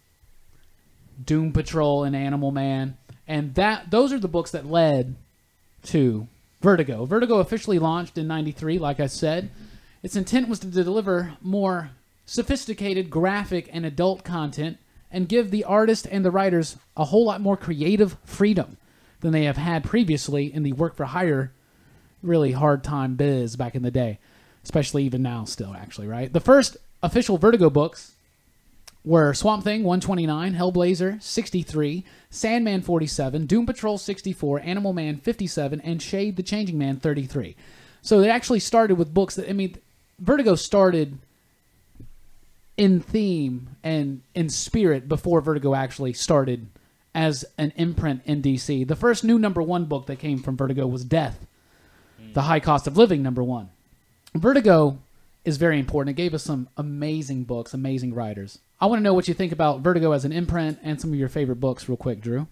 Doom Patrol, and Animal Man. And that those are the books that led to Vertigo. Vertigo officially launched in ninety-three, like I said. Its intent was to deliver more sophisticated graphic and adult content and give the artist and the writers a whole lot more creative freedom than they have had previously in the work-for-hire, really hard-time biz back in the day, especially even now still, actually, right? The first official Vertigo books were Swamp Thing one twenty-nine, Hellblazer sixty-three, Sandman forty-seven, Doom Patrol sixty-four, Animal Man fifty-seven, and Shade the Changing Man thirty-three. So it actually started with books that, I mean, Vertigo started in theme and in spirit before Vertigo actually started as an imprint in D C. The first new number one book that came from Vertigo was Death, mm. The High Cost of Living, number one. Vertigo is very important. It gave us some amazing books, amazing writers. I want to know what you think about Vertigo as an imprint and some of your favorite books real quick, Drew.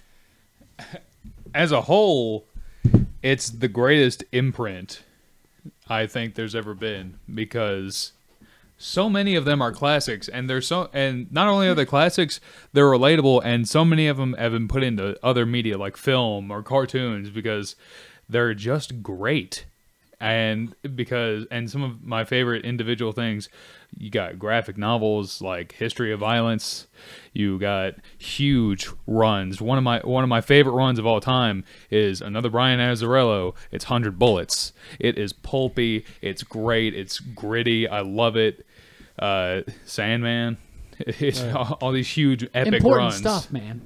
As a whole, it's the greatest imprint I think there's ever been, because so many of them are classics, and they're so and not only are they classics, they're relatable, and so many of them have been put into other media like film or cartoons because they're just great. And because and some of my favorite individual things, you got graphic novels like History of Violence, you got huge runs. One of my one of my favorite runs of all time is another Brian Azzarello. It's one hundred Bullets. It is pulpy, it's great, it's gritty. I love it. Uh, Sandman, it's Right. all, all these huge epic Important runs. stuff, man.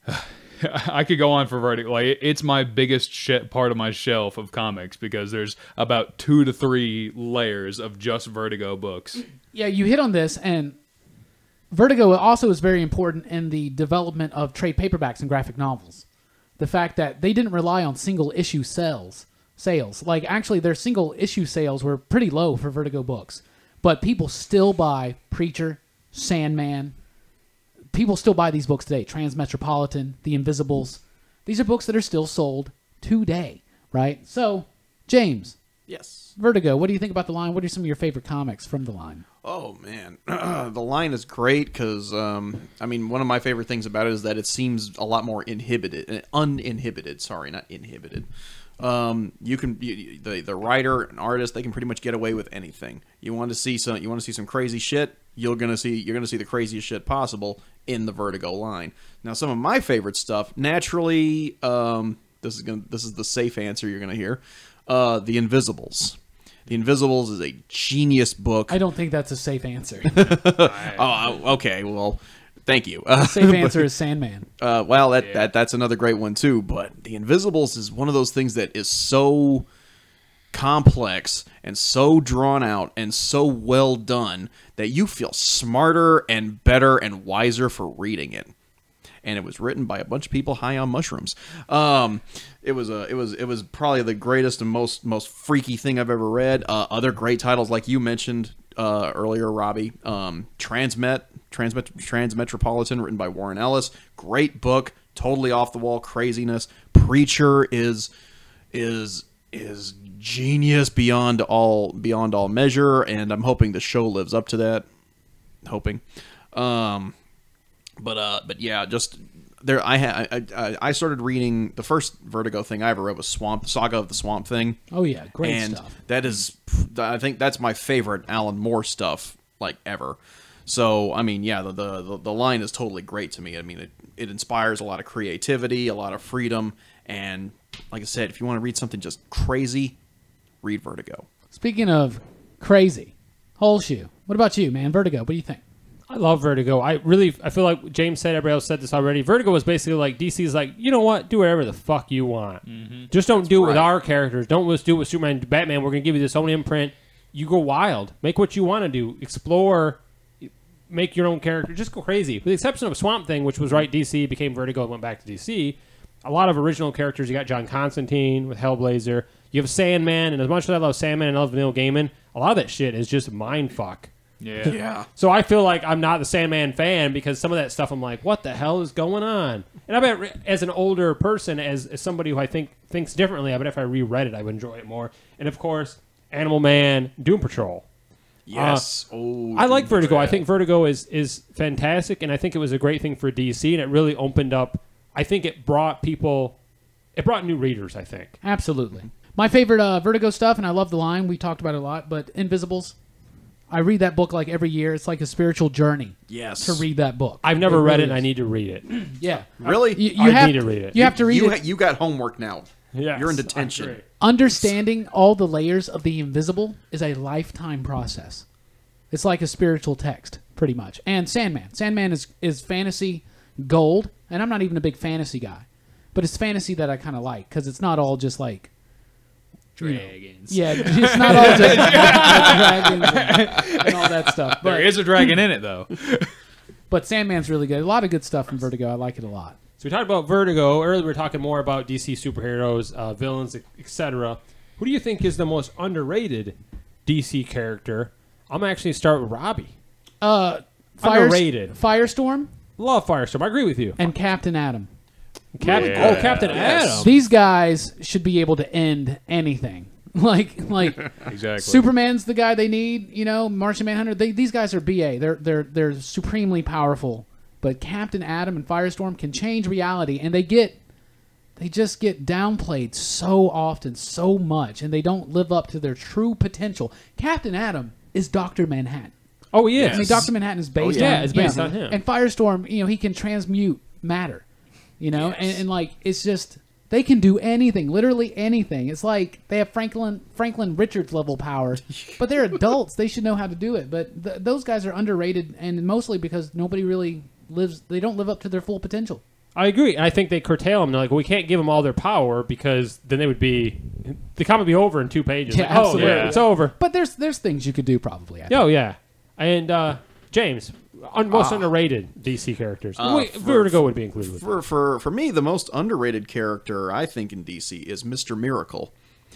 I could go on for Vertigo. Like, it's my biggest shit part of my shelf of comics because there's about two to three layers of just Vertigo books. Yeah, you hit on this, and Vertigo also is very important in the development of trade paperbacks and graphic novels. The fact that they didn't rely on single issue sales, sales. Like, actually, their single issue sales were pretty low for Vertigo books, but people still buy Preacher, Sandman. People still buy these books today. Transmetropolitan, The Invisibles. These are books that are still sold today, right? So, James, Yes. Vertigo, what do you think about the line? What are some of your favorite comics from the line? Oh man, the line is great because um, I mean, one of my favorite things about it is that it seems a lot more inhibited, uninhibited. Sorry, not inhibited. Um, you can you, the the writer and artist, they can pretty much get away with anything. You want to see some, you want to see some crazy shit. You're gonna see you're gonna see the craziest shit possible in the Vertigo line. Now, some of my favorite stuff, naturally, um, this is gonna this is the safe answer you're gonna hear. Uh, The Invisibles. The Invisibles is a genius book. I don't think that's a safe answer. Oh, okay. Well, thank you. Uh, Safe answer is Sandman. uh, well, that, Yeah. that that's another great one too. But The Invisibles is one of those things that is so complex and so drawn out and so well done that you feel smarter and better and wiser for reading it. And it was written by a bunch of people high on mushrooms. Um, it was a, it was, it was probably the greatest and most, most freaky thing I've ever read. Uh, other great titles, like you mentioned uh, earlier, Robbie, um, Transmet, Transmet, Transmetropolitan, written by Warren Ellis. Great book, totally off the wall craziness. Preacher is, is, is genius beyond all, beyond all measure, and I'm hoping the show lives up to that. Hoping. Um, But uh, but yeah, just there. I had I, I I started reading the first Vertigo thing I ever read was Swamp Saga of the Swamp Thing. Oh yeah, great and stuff. that is, I think that's my favorite Alan Moore stuff like ever. So I mean, yeah, the the the line is totally great to me. I mean, it it inspires a lot of creativity, a lot of freedom, and like I said, if you want to read something just crazy, read Vertigo. Speaking of crazy, Holshoe. What about you, man? Vertigo. What do you think? I love Vertigo. I really, I feel like James said, everybody else said this already. Vertigo was basically like, D C's like, you know what? Do whatever the fuck you want. Mm-hmm. Just don't do it with right. our characters. Don't just do it with Superman and Batman. We're going to give you this own imprint. You go wild. Make what you want to do. Explore. Make your own character. Just go crazy. With the exception of Swamp Thing, which was right D C, became Vertigo, and went back to D C. A lot of original characters. You got John Constantine with Hellblazer. You have Sandman, and as much as I love Sandman and I love Neil Gaiman, a lot of that shit is just mindfuck. Yeah. Yeah. So I feel like I'm not the Sandman fan because some of that stuff I'm like, what the hell is going on? And I bet as an older person, as, as somebody who I think thinks differently, I bet if I reread it, I would enjoy it more. And of course, Animal Man, Doom Patrol. Yes. Uh, oh, I like Vertigo. yeah. I think Vertigo is is fantastic, and I think it was a great thing for D C, and it really opened up. I think it brought people, it brought new readers, I think. Absolutely. My favorite uh, Vertigo stuff, and I love the line. We talked about it a lot, but Invisibles. I read that book like every year. It's like a spiritual journey Yes. to read that book. I've never It read really it, and I is. need to read it. Yeah. Really? You, you I have need to to read it. You have to read you, it. ha- you got homework now. Yes, You're in I detention. agree. Understanding all the layers of the invisible is a lifetime process. It's like a spiritual text, pretty much. And Sandman. Sandman is, is fantasy gold, and I'm not even a big fantasy guy. But it's fantasy that I kind of like, because it's not all just like... Dragons. Yeah, it's not all just dragons and, and all that stuff. But, There is a dragon in it, though. but Sandman's really good. A lot of good stuff from Vertigo. I like it a lot. So we talked about Vertigo. Earlier we were talking more about D C superheroes, uh, villains, et cetera. Who do you think is the most underrated D C character? I'm actually start with Robbie. Uh, Fire, Underrated. Firestorm Love Firestorm. I agree with you. and Captain Atom. Captain. Yeah. Oh, Captain Yes. Adam. These guys should be able to end anything. like, like Exactly. Superman's the guy they need. You know, Martian Manhunter. They, these guys are B A. They're they're they're supremely powerful. But Captain Atom and Firestorm can change reality, and they get they just get downplayed so often, so much, and they don't live up to their true potential. Captain Atom is Doctor Manhattan. Oh, he is. I mean, Doctor Manhattan is based Oh, yeah, on it's based on him. And Firestorm, you know, he can transmute matter. You know, and, and like it's just they can do anything, literally anything. It's like they have Franklin Franklin Richards level power, but they're adults. They should know how to do it. But th- those guys are underrated, and mostly because nobody really lives. They don't live up to their full potential. I agree. And I think they curtail them. They're like, well, we can't give them all their power because then they would be the comic would be over in two pages. Yeah, Like, oh, absolutely. yeah, it's over. But there's there's things you could do probably. I think. Oh yeah. And uh, James, un- most underrated D C characters. Uh, Wait, for- Vertigo would be included with For for for me, the most underrated character I think in D C is Mister Miracle.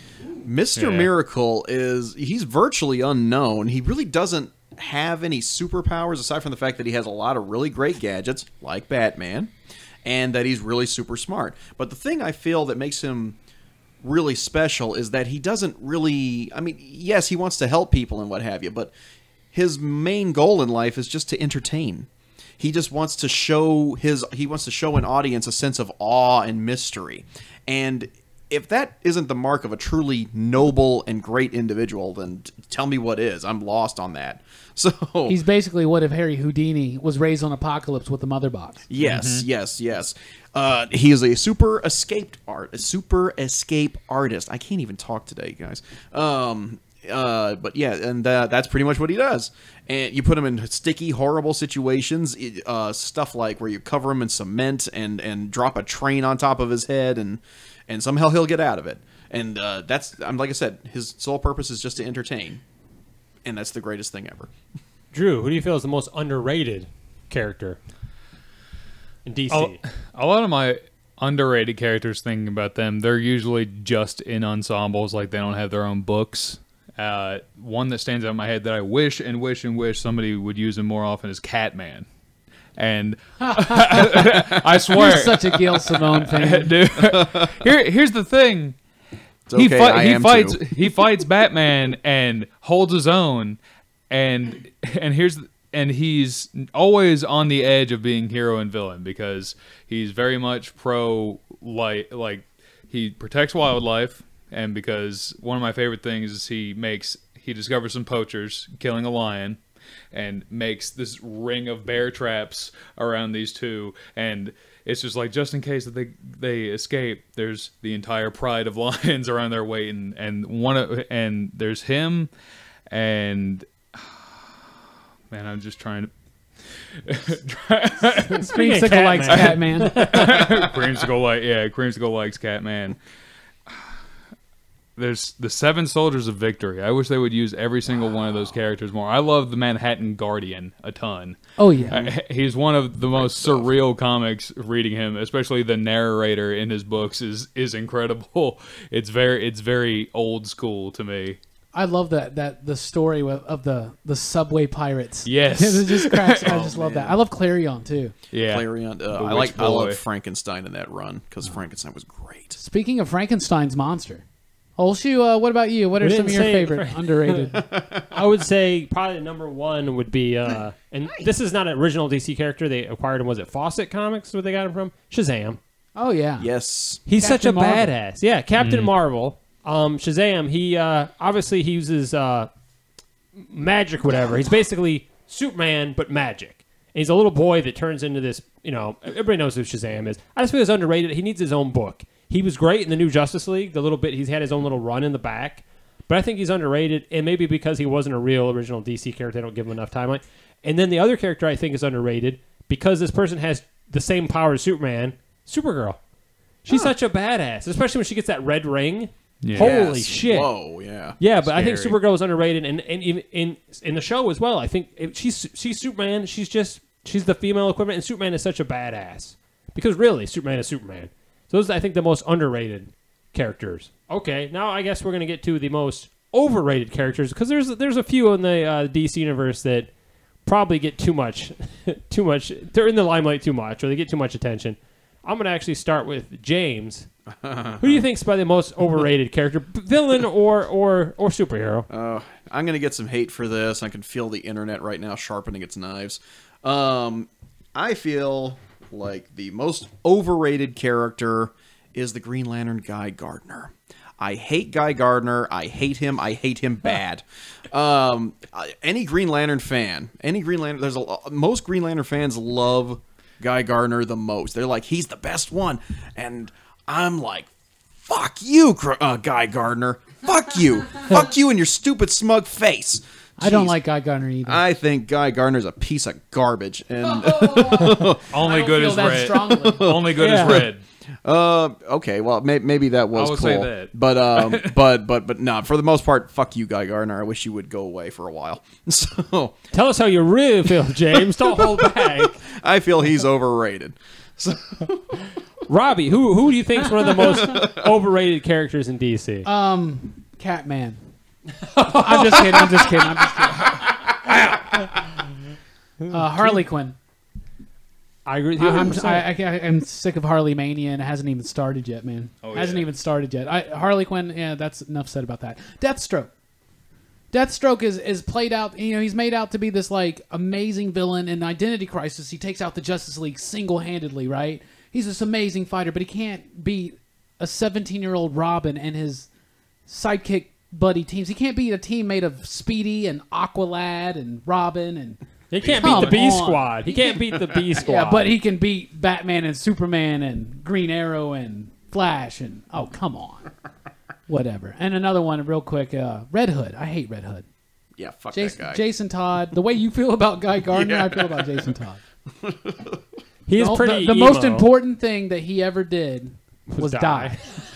Mister Yeah. Miracle is he's virtually unknown. He really doesn't have any superpowers aside from the fact that he has a lot of really great gadgets like Batman and that he's really super smart. But the thing I feel that makes him really special is that he doesn't really I mean, yes, he wants to help people and what have you, but his main goal in life is just to entertain. He just wants to show his he wants to show an audience a sense of awe and mystery. And if that isn't the mark of a truly noble and great individual, then t- tell me what is. I'm lost on that. So He's basically what if Harry Houdini was raised on Apocalypse with the mother box. yes, yes, yes. Uh, he is a super escaped art, a super escape artist. I can't even talk today, guys. Um, uh, but yeah, and uh, that's pretty much what he does. And you put him in sticky, horrible situations, it- uh, stuff like where you cover him in cement and and drop a train on top of his head, and and somehow he'll get out of it. And uh, that's, I'm like I said, his sole purpose is just to entertain, and that's the greatest thing ever. Drew, who do you feel is the most underrated character in D C? A, a lot of my underrated characters, thinking about them, they're usually just in ensembles, like they don't have their own books. Uh, one that stands out in my head that I wish and wish and wish somebody would use him more often is Catman. And I swear, You're such a Gail Simone fan. dude, here, here's the thing. It's he okay, fi- I he am fights too. he fights Batman and holds his own, and and here's and he's always on the edge of being hero and villain because he's very much pro like like he protects wildlife, and because one of my favorite things is he makes he discovers some poachers killing a lion and makes this ring of bear traps around these two, and it's just like, just in case that they they escape, there's the entire pride of lions around there waiting, and one of and there's him, and man, I'm just trying to. Creamsicle likes Catman. Creamsicle like yeah, Creamsicle likes Catman. There's the Seven Soldiers of Victory. I wish they would use every single one of those characters more. I love the Manhattan Guardian a ton. Oh yeah. Uh, he's one of the most surreal comics. Reading him, especially the narrator in his books, is is incredible. It's very it's very old school to me. I love that that the story of, of the the subway pirates. Yes. it just cracks. I Oh, just love man. that. I love Clarion too. Yeah, Clarion, uh, The I Witch like I love Boy. Frankenstein in that run because Frankenstein was great. Speaking of Frankenstein's monster, Holshoe, uh, what about you? What are We some of didn't your say favorite Fra- underrated? I would say probably the number one would be, uh, and this is not an original D C character. They acquired him. Was it Fawcett Comics where they got him from? Shazam. Oh yeah. Yes, He's such a Captain Marvel. badass. Yeah, Captain Marvel. Um, Shazam. He uh, obviously he uses uh, magic, whatever. He's basically Superman but magic. And he's a little boy that turns into this. You know, everybody knows who Shazam is. I just feel he's underrated. He needs his own book. He was great in the new Justice League. The little bit he's had his own little run in the back, but I think he's underrated. And maybe because he wasn't a real original D C character, they don't give him enough time. And then the other character I think is underrated because this person has the same power as Superman. Supergirl. She's such a badass, especially when she gets that red ring. Yeah. Holy Yes. shit! Whoa, yeah. Yeah, but I think Scary. Supergirl is underrated, and and even in in the show as well. I think if she's she's Superman. She's just she's the female equivalent, and Superman is such a badass. Because really, Superman is Superman. So those are, I think, the most underrated characters. Okay, now I guess we're going to get to the most overrated characters, because there's there's a few in the uh, D C universe that probably get too much, too much. They're in the limelight too much, or they get too much attention. I'm going to actually start with James. Who do you think's probably the most overrated character, villain or or or superhero? Uh, I'm gonna get some hate for this. I can feel the internet right now sharpening its knives. Um, I feel like the most overrated character is the Green Lantern Guy Gardner. I hate Guy Gardner. I hate him. I hate him bad. Um, any Green Lantern fan, any Green Lantern, there's a most Green Lantern fans love Guy Gardner the most. They're like, he's the best one, and I'm like, fuck you, uh, Guy Gardner. Fuck you. Fuck you and your stupid smug face. Jeez. I don't like Guy Gardner either. I think Guy Gardner's a piece of garbage. And only good as red. Strongly. Only good Yeah. as red. Uh, okay, well, may, maybe that was I would cool. say that. But um, but but but no, for the most part, fuck you, Guy Gardner. I wish you would go away for a while. So Tell us how you really feel, James. Don't hold back. I feel he's overrated. So, Robbie, who who do you think is one of the most overrated characters in D C? Um, Catman. I'm just kidding. I'm just kidding. I'm just kidding. uh, Harley Quinn. I agree with I, you. I'm, one hundred percent. I, I, I'm sick of Harley Mania, and it hasn't even started yet, man. Oh, hasn't yeah. even started yet. I, Harley Quinn. Yeah, that's enough said about that. Deathstroke. Deathstroke is is played out. You know, he's made out to be this like amazing villain in Identity Crisis. He takes out the Justice League single handedly, right? He's this amazing fighter, but he can't beat a seventeen year old Robin and his sidekick buddy teams. He can't beat a team made of Speedy and Aqualad and Robin and. He can't Come beat the B on. Squad. He can't beat the B Squad. Yeah, but he can beat Batman and Superman and Green Arrow and Flash and oh, come on. Whatever. And another one real quick, uh, Red Hood. I hate Red Hood. yeah, fuck Jason, that guy. Jason Todd. The way you feel about Guy Gardner, Yeah. I feel about Jason Todd. he is The- pretty. The, the emo. most important thing that he ever did was, die.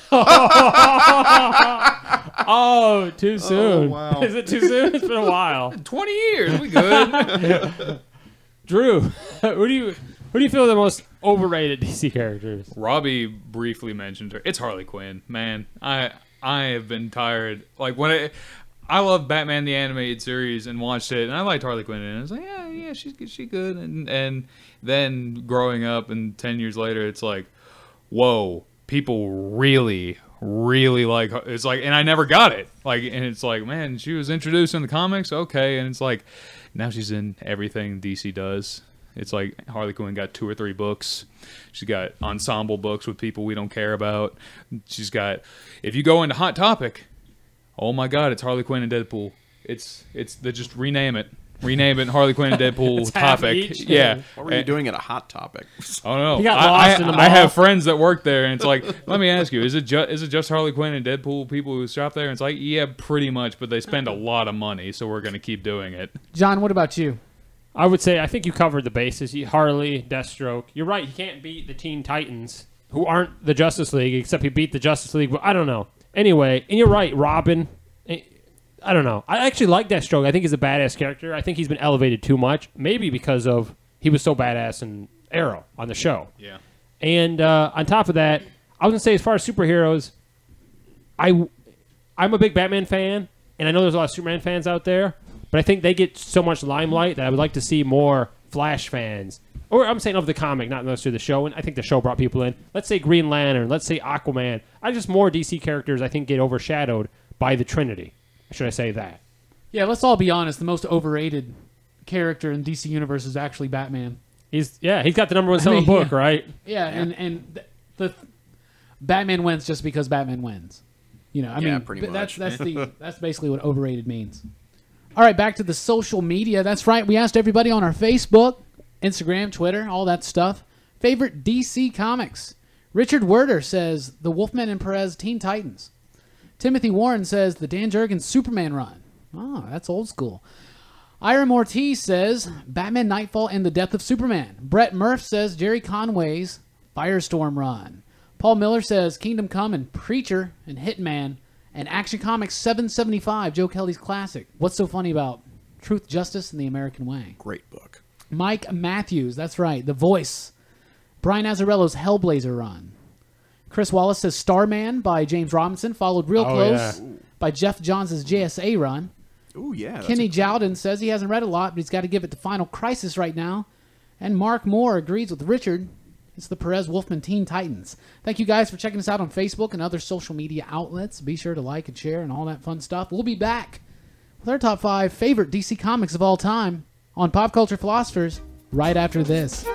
die. Oh, too soon. wow. Is it too soon? It's been a while. Twenty years, we good. Drew, who do you who do you feel are the most overrated D C characters? Robbie briefly mentioned her. It's Harley Quinn, man. I I have been tired. Like when it, I love Batman the animated series and watched it, and I liked Harley Quinn, and I was like, yeah, yeah, she's she good. And and then growing up, and ten years later, it's like, whoa, people really. Really like it's like, and I never got it. Like, and it's like, man, she was introduced in the comics, okay, and it's like, now she's in everything D C does. It's like Harley Quinn got two or three books. She's got ensemble books with people we don't care about. She's got, if you go into Hot Topic, oh my God, it's Harley Quinn and Deadpool. It's it's they just rename it. Rename it Harley Quinn and Deadpool It's half topic. each. Yeah. What were you doing at a hot topic? I don't know. He got I, lost I, in the I mall. have friends that work there, and it's like, let me ask you, is it just is it just Harley Quinn and Deadpool people who shop there? And it's like, yeah, pretty much, but they spend a lot of money, so we're gonna keep doing it. John, what about you? I would say I think you covered the bases. You- Harley, Deathstroke. You're right. He can't beat the Teen Titans, who aren't the Justice League, except he beat the Justice League. But I don't know. Anyway, and you're right. Robin. eh, I don't know. I actually like Deathstroke. I think he's a badass character. I think he's been elevated too much, maybe because of he was so badass in Arrow on the show. Yeah. And uh, on top of that, I was gonna say as far as superheroes, I I'm a big Batman fan, and I know there's a lot of Superman fans out there, but I think they get so much limelight that I would like to see more Flash fans. Or I'm saying of the comic, not necessarily the show, and I think the show brought people in. Let's say Green Lantern, let's say Aquaman. I just more D C characters I think get overshadowed by the Trinity. Should I say that? Yeah, let's all be honest. The most overrated character in D C Universe is actually Batman. He's yeah, he's got the number one selling mean, book, yeah. right? Yeah, and and th- the Batman wins just because Batman wins. You know, I Yeah, mean, pretty th- that's much. that's the that's basically what overrated means. All right, back to the social media. That's right. We asked everybody on our Facebook, Instagram, Twitter, all that stuff. Favorite D C comics. Richard Werder says the Wolfman and Perez Teen Titans. Timothy Warren says the Dan Jurgens Superman run. Oh, that's old school. Ira Ortiz says Batman Nightfall and the Death of Superman. Brett Murph says Jerry Conway's Firestorm run. Paul Miller says Kingdom Come and Preacher and Hitman and Action Comics seven seventy-five, Joe Kelly's classic. What's so funny about Truth, Justice, and the American Way? Great book. Mike Matthews, that's right, the voice. Brian Azzarello's Hellblazer run. Chris Wallace says Starman by James Robinson, followed real Oh, close yeah. by Jeff Johns' J S A run. Ooh, yeah. that's Kenny a- Jowden says he hasn't read a lot, but he's got to give it to Final Crisis right now. And Mark Moore agrees with Richard. It's the Perez Wolfman Teen Titans. Thank you guys for checking us out on Facebook and other social media outlets. Be sure to like and share and all that fun stuff. We'll be back with our top five favorite D C comics of all time on Pop Culture Philosophers right after this.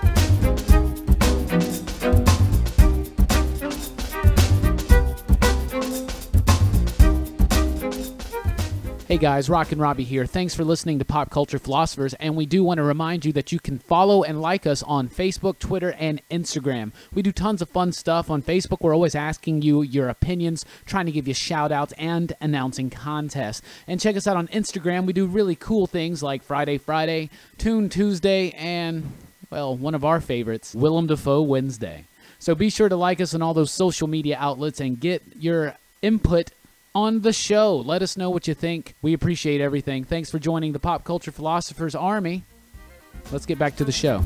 Hey guys, Rockin' Robbie here. Thanks for listening to Pop Culture Philosophers, and we do want to remind you that you can follow and like us on Facebook, Twitter, and Instagram. We do tons of fun stuff on Facebook. We're always asking you your opinions, trying to give you shout-outs, and announcing contests. And check us out on Instagram. We do really cool things like Friday Friday, Toon Tuesday, and, well, one of our favorites, Willem Dafoe Wednesday. So be sure to like us on all those social media outlets and get your input on the show. Let us know what you think. We appreciate everything. Thanks for joining the Pop Culture Philosophers Army. Let's get back to the show.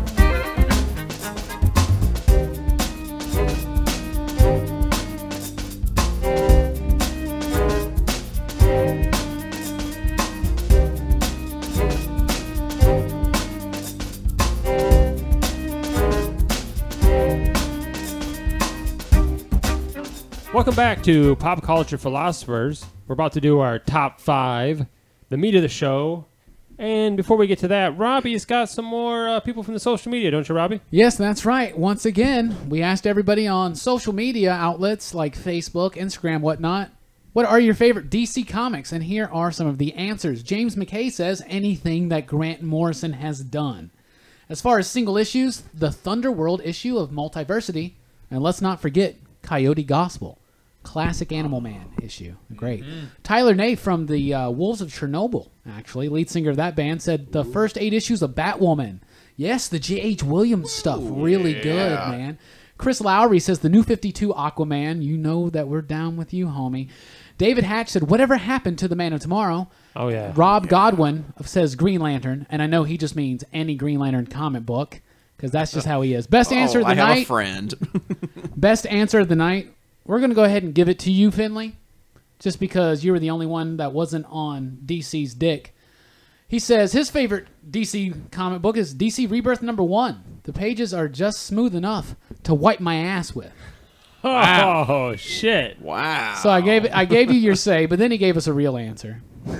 Welcome back to Pop Culture Philosophers. We're about to do our top five, the meat of the show. And before we get to that, Robbie's got some more uh, people from the social media, don't you, Robbie? Yes, that's right. Once again, we asked everybody on social media outlets like Facebook, Instagram, whatnot, what are your favorite D C comics? And here are some of the answers. James McKay says anything that Grant Morrison has done. As far as single issues, the Thunderworld issue of Multiversity, and let's not forget Coyote Gospel. Classic Animal Man issue. Great. Mm-hmm. Tyler Nate from the uh, Wolves of Chernobyl, actually, lead singer of that band, said the first eight issues of Batwoman. Yes, the J H. Williams stuff. Ooh, really yeah. good, man. Chris Lowry says the New fifty-two Aquaman. You know that we're down with you, homie. David Hatch said, whatever happened to the Man of Tomorrow? Oh, yeah. Rob Godwin says Green Lantern, and I know he just means any Green Lantern comic book, because that's just how he is. Best answer oh, of the I have night. a friend. Best answer of the night. We're going to go ahead and give it to you, Finley, just because you were the only one that wasn't on D C's dick. He says his favorite D C comic book is D C Rebirth number one. The pages are just smooth enough to wipe my ass with. Wow. Oh, shit. Wow. So I gave I gave you your say, but then he gave us a real answer.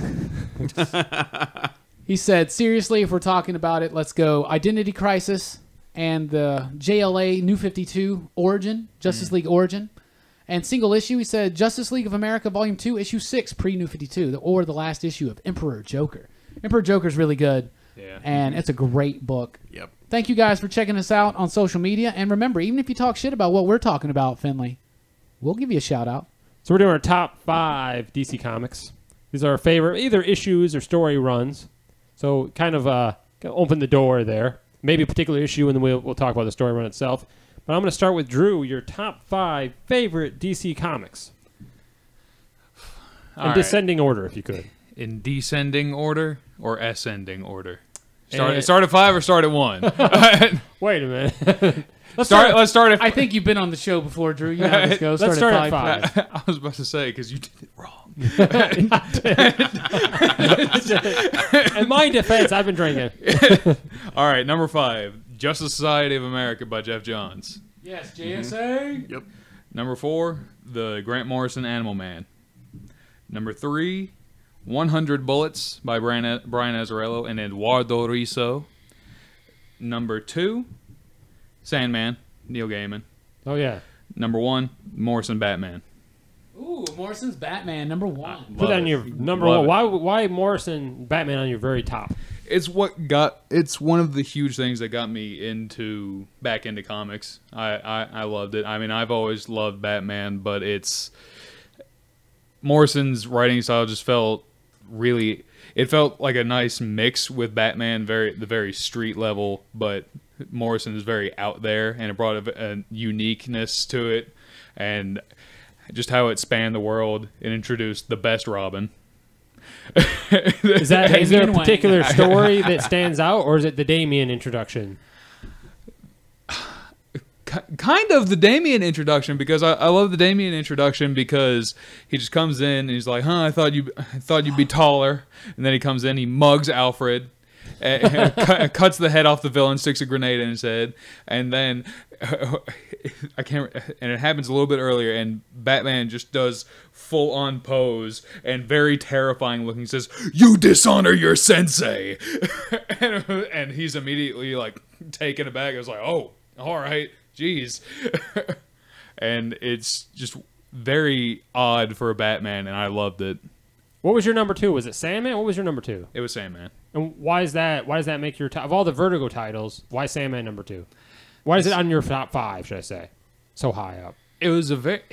He said, seriously, if we're talking about it, let's go Identity Crisis and the J L A New fifty-two Origin, Justice League Origin. And single issue, he said Justice League of America Volume two, Issue six, pre-New fifty-two, or the last issue of Emperor Joker. Emperor Joker's really good, Yeah. and it's a great book. Yep. Thank you guys for checking us out on social media. And remember, even if you talk shit about what we're talking about, Finley, we'll give you a shout-out. So we're doing our top five D C comics. These are our favorite, either issues or story runs. So kind of uh, open the door there. Maybe a particular issue, and then we'll, we'll talk about the story run itself. But I'm going to start with Drew, your top five favorite D C comics. All In right. descending order, if you could. In descending order or ascending order? Start, Eh. start at five or start at one? Wait a minute. let's start, start. let's start at I think you've been on the show before, Drew. You know how this goes. Let's Start start at at five. I was about to say, because you did it wrong. In my defense, I've been drinking. All right, number five, Justice Society of America by Jeff Johns. Yes, J S A. Yep. Number four, the Grant Morrison Animal Man. Number three, one hundred Bullets by Brian, Brian Azzarello and Eduardo Riso. Number two, Sandman, Neil Gaiman. Oh, yeah. Number one, Morrison Batman. Ooh, Morrison's Batman, number one. Put that Love on it. your number Love one. it. Why, why Morrison Batman on your very top? It's what got. It's one of the huge things that got me into back into comics. I, I, I loved it. I mean, I've always loved Batman, but it's Morrison's writing style just felt really. It felt like a nice mix with Batman, very the very street level, but Morrison is very out there, and it brought a, a uniqueness to it, and just how it spanned the world and introduced the best Robin. Is that is there a Damian Wayne. particular story that stands out, or is it the Damien introduction? kind of the Damien introduction, because I, I love the Damien introduction because he just comes in and he's like, huh, I thought you I thought you'd be taller. And then he comes in, he mugs Alfred, and, and cut, cuts the head off the villain, sticks a grenade in his head, and then uh, I can't. And it happens a little bit earlier, and Batman just does full on pose and very terrifying looking. Says, "You dishonor your sensei," and, and he's immediately like taken aback. I was like, "Oh, all right, jeez," and it's just very odd for a Batman, and I loved it. What was your number two? Was it Sandman? What was your number two? It was Sandman. And why is that? Why does that make your top of all the Vertigo titles? Why Sandman number two? Why is it on your top five? Should I say so high up? It was a very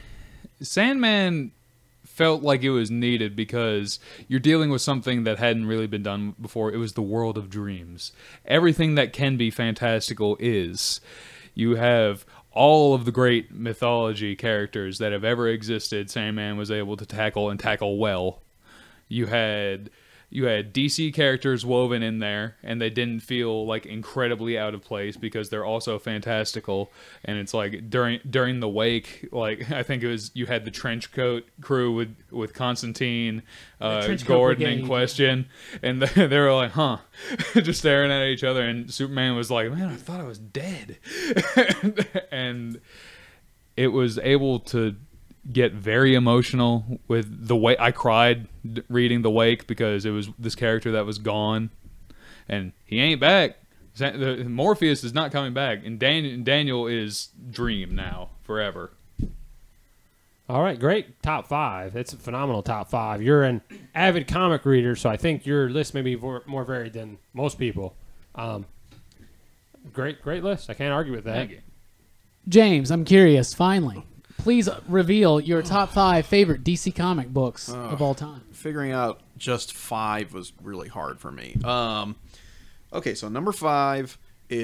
Sandman felt like it was needed because you're dealing with something that hadn't really been done before. It was the world of dreams. Everything that can be fantastical is. You have all of the great mythology characters that have ever existed. Sandman was able to tackle and tackle well. You had you had D C characters woven in there, and they didn't feel like incredibly out of place because they're also fantastical. And it's like during during the wake, like I think it was you had the Trenchcoat crew with with Constantine, uh, Gordon in question, and they, they were like, huh, just staring at each other. And Superman was like, man, I thought I was dead, and it was able to get very emotional with the way I cried reading The Wake because it was this character that was gone, and he ain't back. Morpheus is not coming back, and Dan Daniel is Dream now forever. All right, great top five. It's a phenomenal top five. You're an avid comic reader, so I think your list may be more, more varied than most people. Um, great, great list. I can't argue with that. Thank you. James, I'm curious. Finally, please reveal your top five favorite D C comic books uh, of all time. Figuring out just five was really hard for me. Um, okay, so number five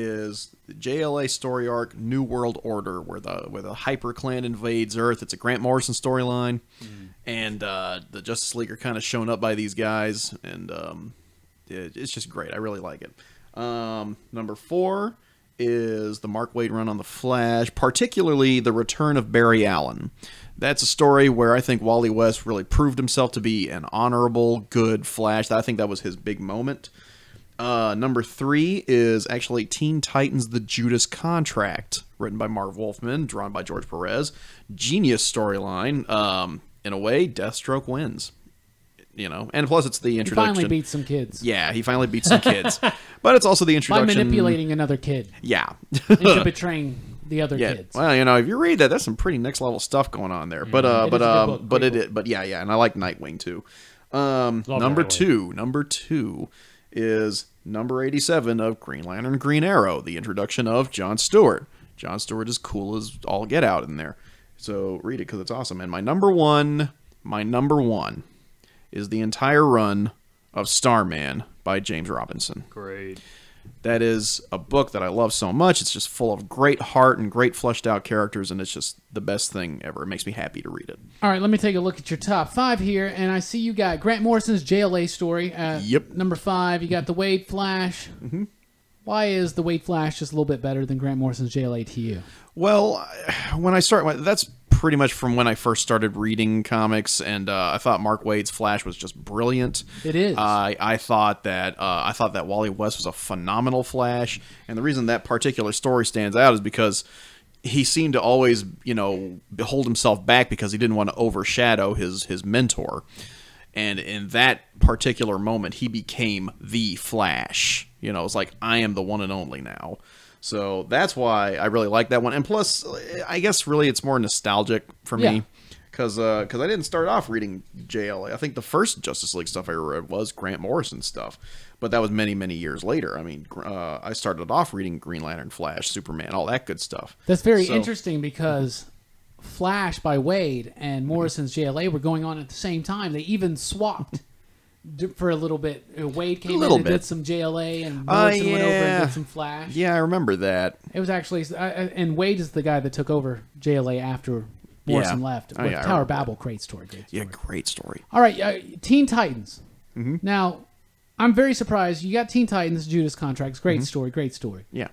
is the J L A story arc New World Order, where the where the Hyper Clan invades Earth. It's a Grant Morrison storyline, mm. and uh, the Justice League are kind of shown up by these guys, and um, it, it's just great. I really like it. Um, number four is the Mark Waid run on the Flash, particularly the return of Barry Allen. That's a story where I think Wally West really proved himself to be an honorable, good Flash. I think that was his big moment. Uh, number three is actually Teen Titans The Judas Contract, written by Marv Wolfman, drawn by George Perez. Genius storyline. Um, in a way, Deathstroke wins. You know, and plus it's the introduction. He finally beats some kids. Yeah, he finally beats some kids. But it's also the introduction. By manipulating another kid. Yeah. Into betraying the other yeah. kids. Well, you know, if you read that, that's some pretty next level stuff going on there. But uh, it but is a good um, book. but Great it, but yeah, yeah, and I like Nightwing too. Um, Love number Nightwing. two, number two is number eighty-seven of Green Lantern, Green Arrow, the introduction of Jon Stewart. Jon Stewart is cool as all get out in there. So read it because it's awesome. And my number one, my number one. is the entire run of Starman by James Robinson. Great. That is a book that I love so much. It's just full of great heart and great fleshed out characters, and it's just the best thing ever. It makes me happy to read it. All right, let me take a look at your top five here, and I see you got Grant Morrison's J L A story at Yep. number five. You got the Wade Flash. Mm-hmm. Why is the Wade Flash just a little bit better than Grant Morrison's J L A to you? Well, when I start, that's pretty much from when I first started reading comics, and uh, I thought Mark Waid's Flash was just brilliant. It is. I I thought that uh, I thought that Wally West was a phenomenal Flash, and the reason that particular story stands out is because he seemed to always, you know, hold himself back because he didn't want to overshadow his his mentor. And in that particular moment, he became the Flash. You know, it's like, I am the one and only now. So that's why I really like that one. And plus, I guess really it's more nostalgic for Yeah. me. Because uh, cause I didn't start off reading J L A. I think the first Justice League stuff I read was Grant Morrison stuff. But that was many, many years later. I mean, uh, I started off reading Green Lantern, Flash, Superman, all that good stuff. That's very So- interesting because Flash by Wade and Morrison's J L A were going on at the same time. They even swapped d- for a little bit. Uh, Wade came in little and bit. did some J L A, and Uh, Morrison went over and yeah. did some Flash. Yeah, I remember that. It was actually, uh, and Wade is the guy that took over J L A after Morrison Yeah. left. Oh, With yeah, I Tower remember Babel, great story, great story. Yeah, great story. All right, uh, Teen Titans. Mm-hmm. Now, I'm very surprised. You got Teen Titans, Judas Contracts. Great story, great story. Yeah.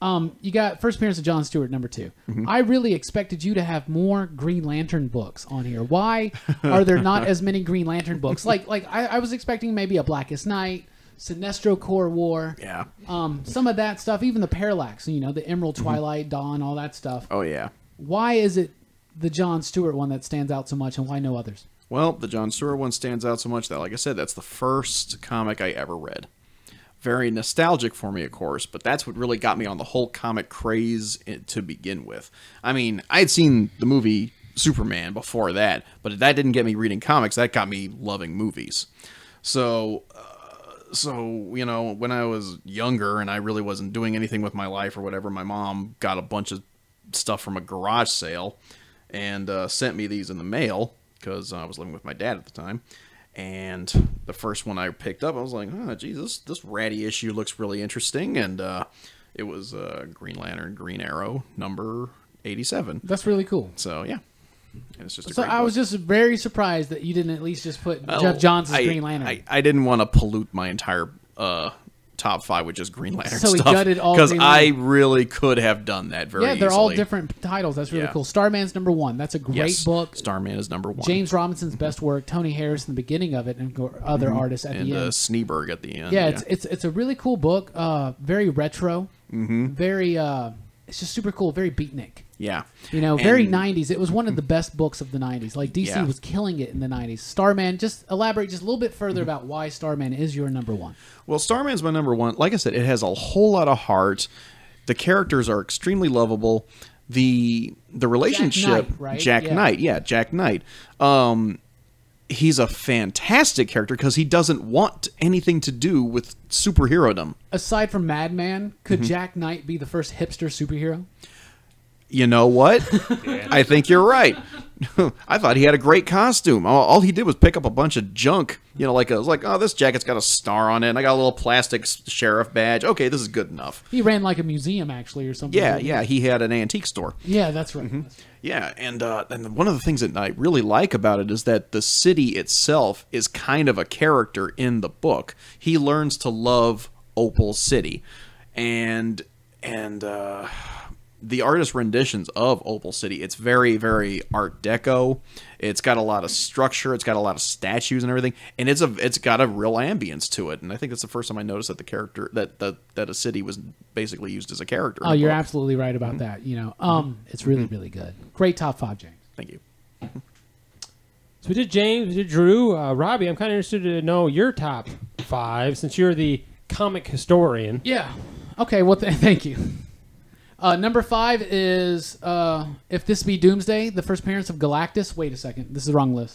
Um, you got first appearance of John Stewart, number two. Mm-hmm. I really expected you to have more Green Lantern books on here. Why are there not as many Green Lantern books? Like, like I, I was expecting maybe a Blackest Night, Sinestro Corps War, Yeah. um, some of that stuff, even the Parallax, you know, the Emerald, Twilight, Dawn, all that stuff. Oh, yeah. Why is it the John Stewart one that stands out so much, and why no others? Well, the John Stewart one stands out so much that, like I said, that's the first comic I ever read. Very nostalgic for me, of course, but that's what really got me on the whole comic craze to begin with. I mean, I had seen the movie Superman before that, but that didn't get me reading comics. That got me loving movies. So, uh, so you know, when I was younger and I really wasn't doing anything with my life or whatever, my mom got a bunch of stuff from a garage sale and uh, sent me these in the mail because I was living with my dad at the time. And the first one I picked up, I was like, oh, geez, this, this ratty issue looks really interesting. And uh, it was uh, Green Lantern, Green Arrow, number eighty-seven. That's really cool. So, yeah. And it's just a So great I book. was just very surprised that you didn't at least just put Oh, Jeff Johns' I, Green Lantern. I, I didn't want to pollute my entire uh, top five with just Green Lantern So he stuff. gutted all Because Green I Lantern. really could have done that very yeah, they're easily. all different titles. That's really Yeah. cool. Starman's number one. That's a great Yes, book. Starman is number one. James Robinson's best work. Tony Harris in the beginning of it, and go- other artists at and the uh, end. Sneeberg at the end. Yeah, it's it's it's a really cool book. Uh, very retro. Mm-hmm. Very. Uh, it's just super cool. Very beatnik. yeah. You know, very And- nineties. It was one of the best books of the nineties. Like D C Yeah. was killing it in the nineties. Starman. Just elaborate just a little bit further about why Starman is your number one. Well, Starman's my number one. Like I said, it has a whole lot of heart. The characters are extremely lovable. The the relationship, Knight, right? Jack Yeah. Knight, yeah, Jack Knight. Um, he's a fantastic character because he doesn't want anything to do with superherodom. Aside from Madman, could Jack Knight be the first hipster superhero? You know what? I think you're right. I thought he had a great costume. All, all he did was pick up a bunch of junk. You know, like a, it was like, oh, this jacket's got a star on it, and I got a little plastic s- sheriff badge. Okay, this is good enough. He ran like a museum, actually, or something. Yeah, yeah, he had an antique store. Yeah, that's right. Yeah, and uh, and one of the things that I really like about it is that the city itself is kind of a character in the book. He learns to love Opal City, and and uh, the artist renditions of Opal City. It's very very Art Deco. It's got a lot of structure. It's got a lot of statues and everything, and it's a it's got a real ambience to it. And I think that's the first time I noticed that the character that that that a city was basically used as a character. in Oh, the you're book. absolutely right about that. You know, um, it's really, really good. Great top five, James. Thank you. So we did James, we did Drew, uh, Robbie. I'm kind of interested to know your top five since you're the comic historian. Yeah. Okay. Well, th- thank you. Uh, number five is uh, If This Be Doomsday, the first appearance of Galactus. Wait a second. This is the wrong list.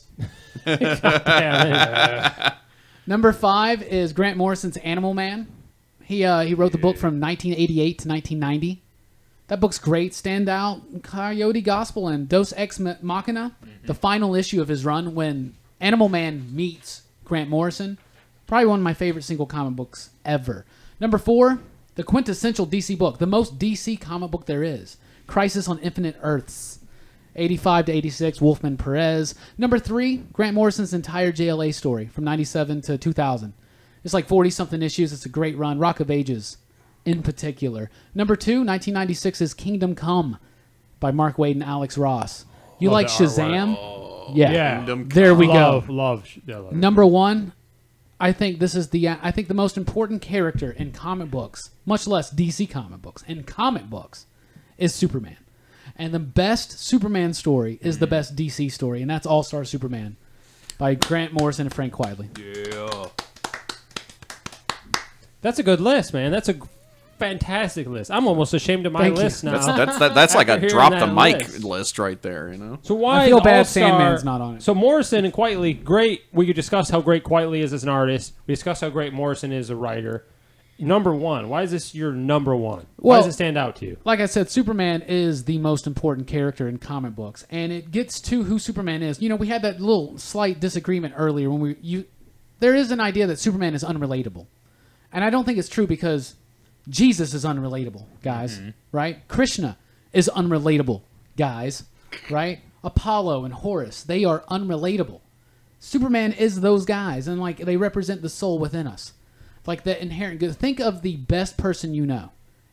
Yeah, Number five is Grant Morrison's Animal Man. He uh, he wrote the book from nineteen eighty-eight to nineteen ninety. That book's great. Stand out, Coyote Gospel, and Dos Ex Machina, the final issue of his run when Animal Man meets Grant Morrison. Probably one of my favorite single comic books ever. Number four, the quintessential D C book, the most D C comic book there is, Crisis on Infinite Earths, eighty-five to eighty-six, Wolfman Perez. Number three, Grant Morrison's entire J L A story from ninety-seven to two thousand. It's like forty-something issues. It's a great run. Rock of Ages in particular. Number two, nineteen ninety-six's Kingdom Come by Mark Waid and Alex Ross. You Love like the artwork. Shazam? Yeah. Yeah. Kingdom There we love, go. love, yeah, love. Number one, I think this is the I think the most important character in comic books, much less D C comic books, in comic books, is Superman. And the best Superman story is the best D C story, and that's All-Star Superman by Grant Morrison and Frank Quitely. Yeah. That's a good list, man. That's a g- fantastic list. I'm almost ashamed of my Thank you. list now. That's that's that, that's like After a hearing drop the that mic list. list. right there. You know. So why I feel bad All-Star- Sandman's not on it. So Morrison and Quitely, great. We could discuss how great Quitely is as an artist. We discussed how great Morrison is a writer. Number one. Why is this your number one? Why Well- does it stand out to you? Like I said, Superman is the most important character in comic books, and it gets to who Superman is. You know, we had that little slight disagreement earlier when we you. There is an idea that Superman is unrelatable, and I don't think it's true because Jesus is unrelatable, guys. Right? Krishna is unrelatable, guys. Right? Apollo and Horus, they are unrelatable. Superman is those guys, and like they represent the soul within us, like the inherent good. Think of the best person you know,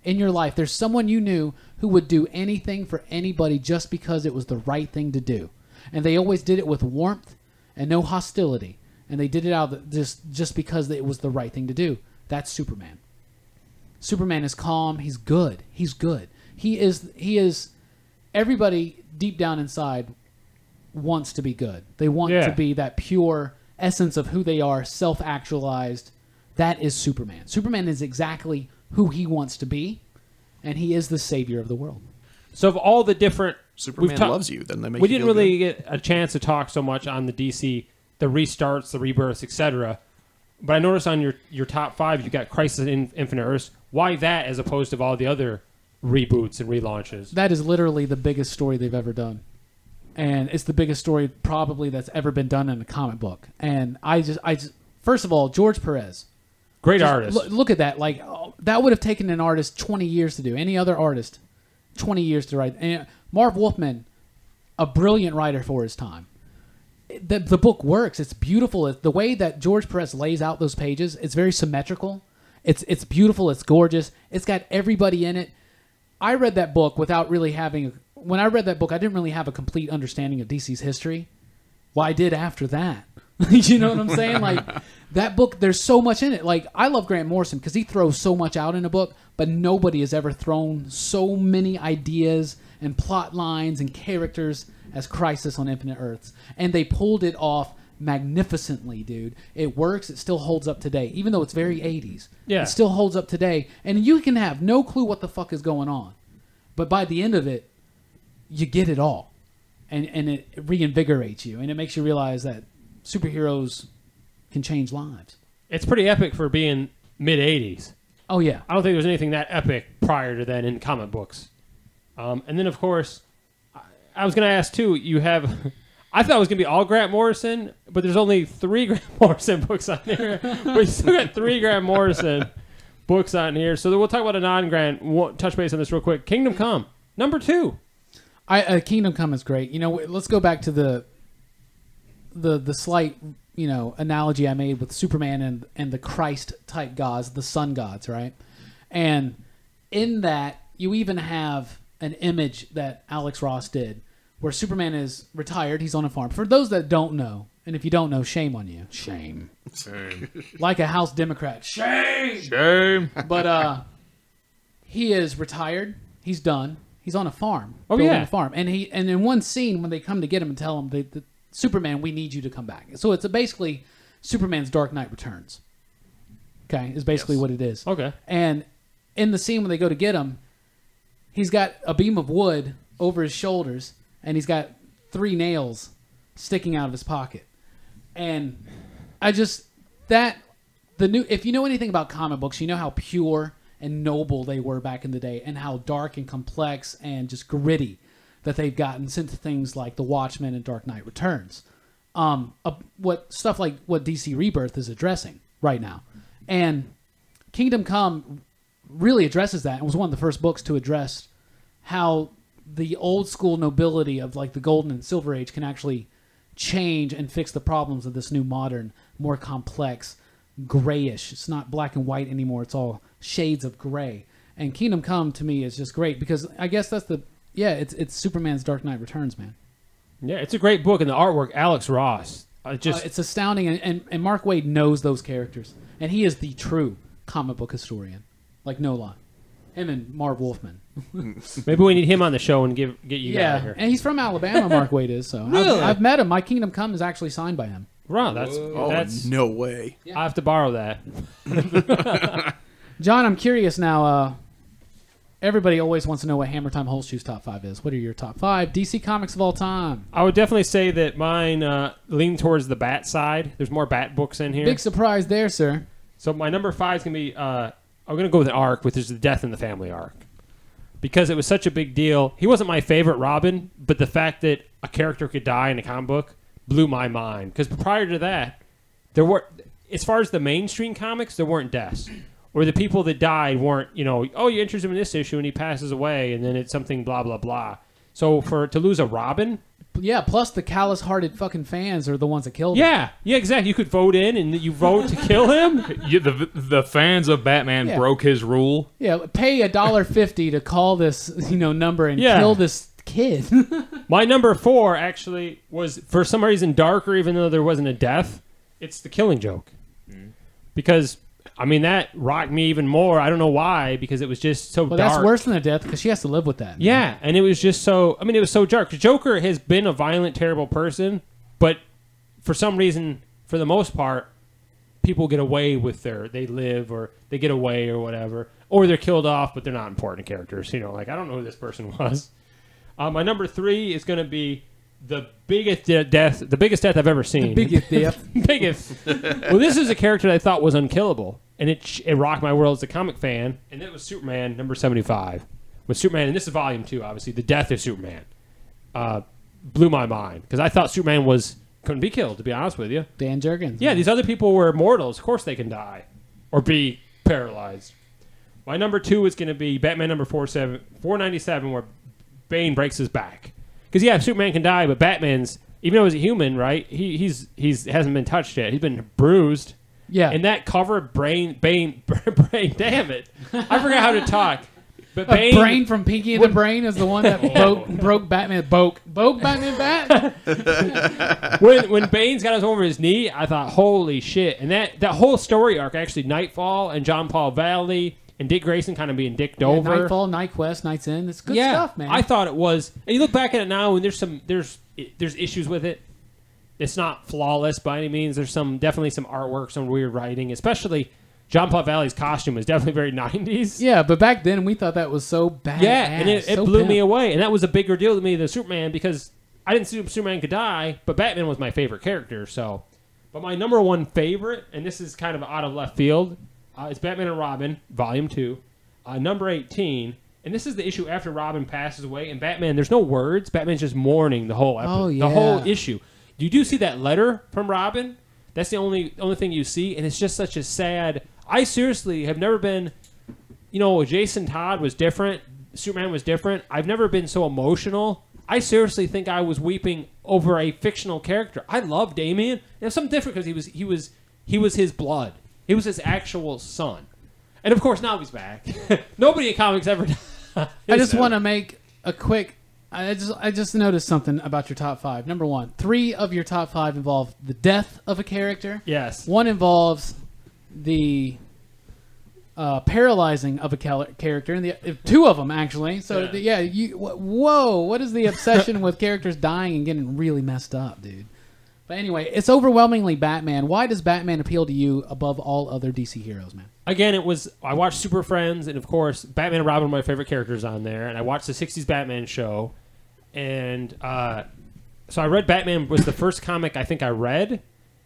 in your life, there's someone you knew who would do anything for anybody just because it was the right thing to do. And they always did it with warmth and no hostility. And they did it out of the, just, just because it was the right thing to do. That's Superman. Superman is calm. He's good. He's good. He is, he is, everybody deep down inside wants to be good. They want Yeah. to be that pure essence of who they are, self-actualized. That is Superman. Superman is exactly who he wants to be, and he is the savior of the world. So of all the different... Superman we've ta- loves you. Then they make We you didn't feel really good. get a chance to talk so much on the D C, the restarts, the rebirths, et cetera. But I noticed on your, your top five, you got Crisis in Infinite Earths. Why that as opposed to all the other reboots and relaunches? That is literally the biggest story they've ever done. And it's the biggest story probably that's ever been done in a comic book. And I just, I just first of all, George Perez. Great Just artist. Look, look at that. Like, oh, that would have taken an artist twenty years to do. Any other artist, twenty years to write. And Marv Wolfman, a brilliant writer for his time. The, the book works. It's beautiful. It, the way that George Perez lays out those pages, it's very symmetrical. It's it's beautiful. It's gorgeous. It's got everybody in it. I read that book without really having... When I read that book, I didn't really have a complete understanding of D C's history. Well, I did after that. You know what I'm saying? Like, that book, there's so much in it. Like, I love Grant Morrison because he throws so much out in a book, but nobody has ever thrown so many ideas and plot lines and characters as Crisis on Infinite Earths. And they pulled it off magnificently, dude. It works. It still holds up today, even though it's very eighties. Yeah. It still holds up today. And you can have no clue what the fuck is going on. But by the end of it, you get it all. And, and it reinvigorates you. And it makes you realize that superheroes can change lives. It's pretty epic for being mid-eighties. Oh, yeah. I don't think there was anything that epic prior to then in comic books. Um, and then, of course, I, I was going to ask, too, you have... I thought it was going to be all Grant Morrison, but there's only three Grant Morrison books on here. But you still got three Grant Morrison books on here. So we'll talk about a non-Grant. We'll touch base on this real quick. Kingdom Come, number two. I, uh, Kingdom Come is great. You know, let's go back to the the the slight, you know, analogy I made with Superman and and the Christ type gods, the sun gods, right? And in that, you even have an image that Alex Ross did, where Superman is retired. He's on a farm. For those that don't know, and if you don't know, shame on you. Shame. Shame. Like a House Democrat. Shame. Shame. But uh, he is retired. He's done. He's on a farm. Oh, building yeah. a farm. And he and in one scene when they come to get him and tell him, they, the, Superman, we need you to come back. So it's a basically Superman's Dark Knight Returns. Okay, is basically Yes. what it is. Okay. And in the scene when they go to get him, he's got a beam of wood over his shoulders, and he's got three nails sticking out of his pocket. And I just that the new if you know anything about comic books, you know how pure and noble they were back in the day, and how dark and complex and just gritty that they've gotten since things like The Watchmen and Dark Knight Returns. Um, uh, what stuff like what D C Rebirth is addressing right now, and Kingdom Come really addresses that, and was one of the first books to address how the old school nobility of like the Golden and Silver Age can actually change and fix the problems of this new modern, more complex, grayish. It's not black and white anymore. It's all shades of gray. And Kingdom Come to me is just great because I guess that's the yeah. It's it's Superman's Dark Knight Returns, man. Yeah, it's a great book, and the artwork, Alex Ross. Uh, just Uh, it's astounding, and, and and Mark Waid knows those characters, and he is the true comic book historian, like no lie. Him and Marv Wolfman. maybe we need him on the show and give get you out Yeah, of here. and he's from Alabama. Mark Waid is so. Really? I've, I've met him. My Kingdom Come is actually signed by him. Wow, that's Oh, that's. no way. I have to borrow that. John, I'm curious now. Uh, everybody always wants to know what Hammertime Holshoe's top five is. What are your top five D C comics of all time? I would definitely say that mine uh, lean towards the Bat side. There's more Bat books in here. Big surprise there, sir. So my number five is gonna be. Uh, I'm gonna go with an arc, which is the Death in the Family arc, because it was such a big deal. He wasn't my favorite Robin, but the fact that a character could die in a comic book blew my mind. Because prior to that, there were, as far as the mainstream comics, there weren't deaths, or the people that died weren't. You know, oh, you introduced him in this issue and he passes away, and then it's something blah blah blah. So for to lose a Robin, Yeah, plus the callous-hearted fucking fans are the ones that killed him. Yeah, yeah, exactly. You could vote in, and you vote to kill him. You, the the fans of Batman Yeah. broke his rule. Yeah, pay a dollar fifty to call this, you know, number and Yeah. kill this kid. My number four actually was, for some reason, darker, even though there wasn't a death. It's the Killing Joke. Because, I mean, that rocked me even more. I don't know why, because it was just so Well, dark. that's worse than a death because she has to live with that. Yeah, and it was just so, I mean, it was so dark. Joker has been a violent, terrible person, but for some reason, for the most part, people get away with their, they live or they get away or whatever, or they're killed off, but they're not important characters. You know, like, I don't know who this person was. Uh, my number three is going to be the biggest de- death, the biggest death I've ever seen. Biggest death. biggest. Well, this is a character that I thought was unkillable, and it it rocked my world as a comic fan, and it was Superman number seventy-five. With Superman, and this is volume two, obviously, the death of Superman. Uh, blew my mind, because I thought Superman was couldn't be killed, to be honest with you. Dan Jurgens. Yeah, these other people were mortals. Of course they can die or be paralyzed. My number two is going to be Batman number four ninety-seven, where Bane breaks his back. Because, yeah, Superman can die, but Batman's, even though he's a human, right, he, he's he's hasn't been touched yet. He's been bruised. Yeah. And that cover, Brain, Bane, Brain, damn it. I forgot how to talk. But A Bane, brain from Pinky and the Brain is the one that broke, broke Batman. Broke, broke Batman bat? when when Bane's got us over his knee, I thought, holy shit. And that, that whole story arc, actually, Nightfall and John Paul Valley and Dick Grayson kind of being dicked Yeah, over. Nightfall, Night Quest, Night's End. It's good yeah, stuff, man. I thought it was. And you look back at it now, and there's some there's there's issues with it. It's not flawless by any means. There's some definitely some artwork, some weird writing, especially John Paul Valley's costume is definitely very nineties. Yeah, but back then we thought that was so bad. Yeah, and it, it so blew pimp. me away, and that was a bigger deal to me than Superman because I didn't see Superman could die, but Batman was my favorite character. So, but my number one favorite, and this is kind of out of left field, uh, is Batman and Robin, Volume Two, uh, number eighteen. And this is the issue after Robin passes away, and Batman. There's no words. Batman's just mourning the whole episode, Oh, yeah. the whole issue. You do see that letter from Robin. That's the only only thing you see, and it's just such a sad. I seriously have never been. You know, Jason Todd was different. Superman was different. I've never been so emotional. I seriously think I was weeping over a fictional character. I love Damian. It was something different because he was he was he was his blood. He was his actual son. And of course, now he's back. Nobody in comics ever. I just want to make a quick. I just I just noticed something about your top five. Number one, three of your top five involve the death of a character. Yes. One involves the uh, paralyzing of a cal- character, and the uh, two of them actually. So Yeah. the, yeah, you wh- whoa, what is the obsession with characters dying and getting really messed up, dude? But anyway, it's overwhelmingly Batman. Why does Batman appeal to you above all other D C heroes, man? Again, it was I watched Super Friends, and of course, Batman and Robin were my favorite characters on there. And I watched the sixties Batman show, and uh, so I read Batman was the first comic I think I read,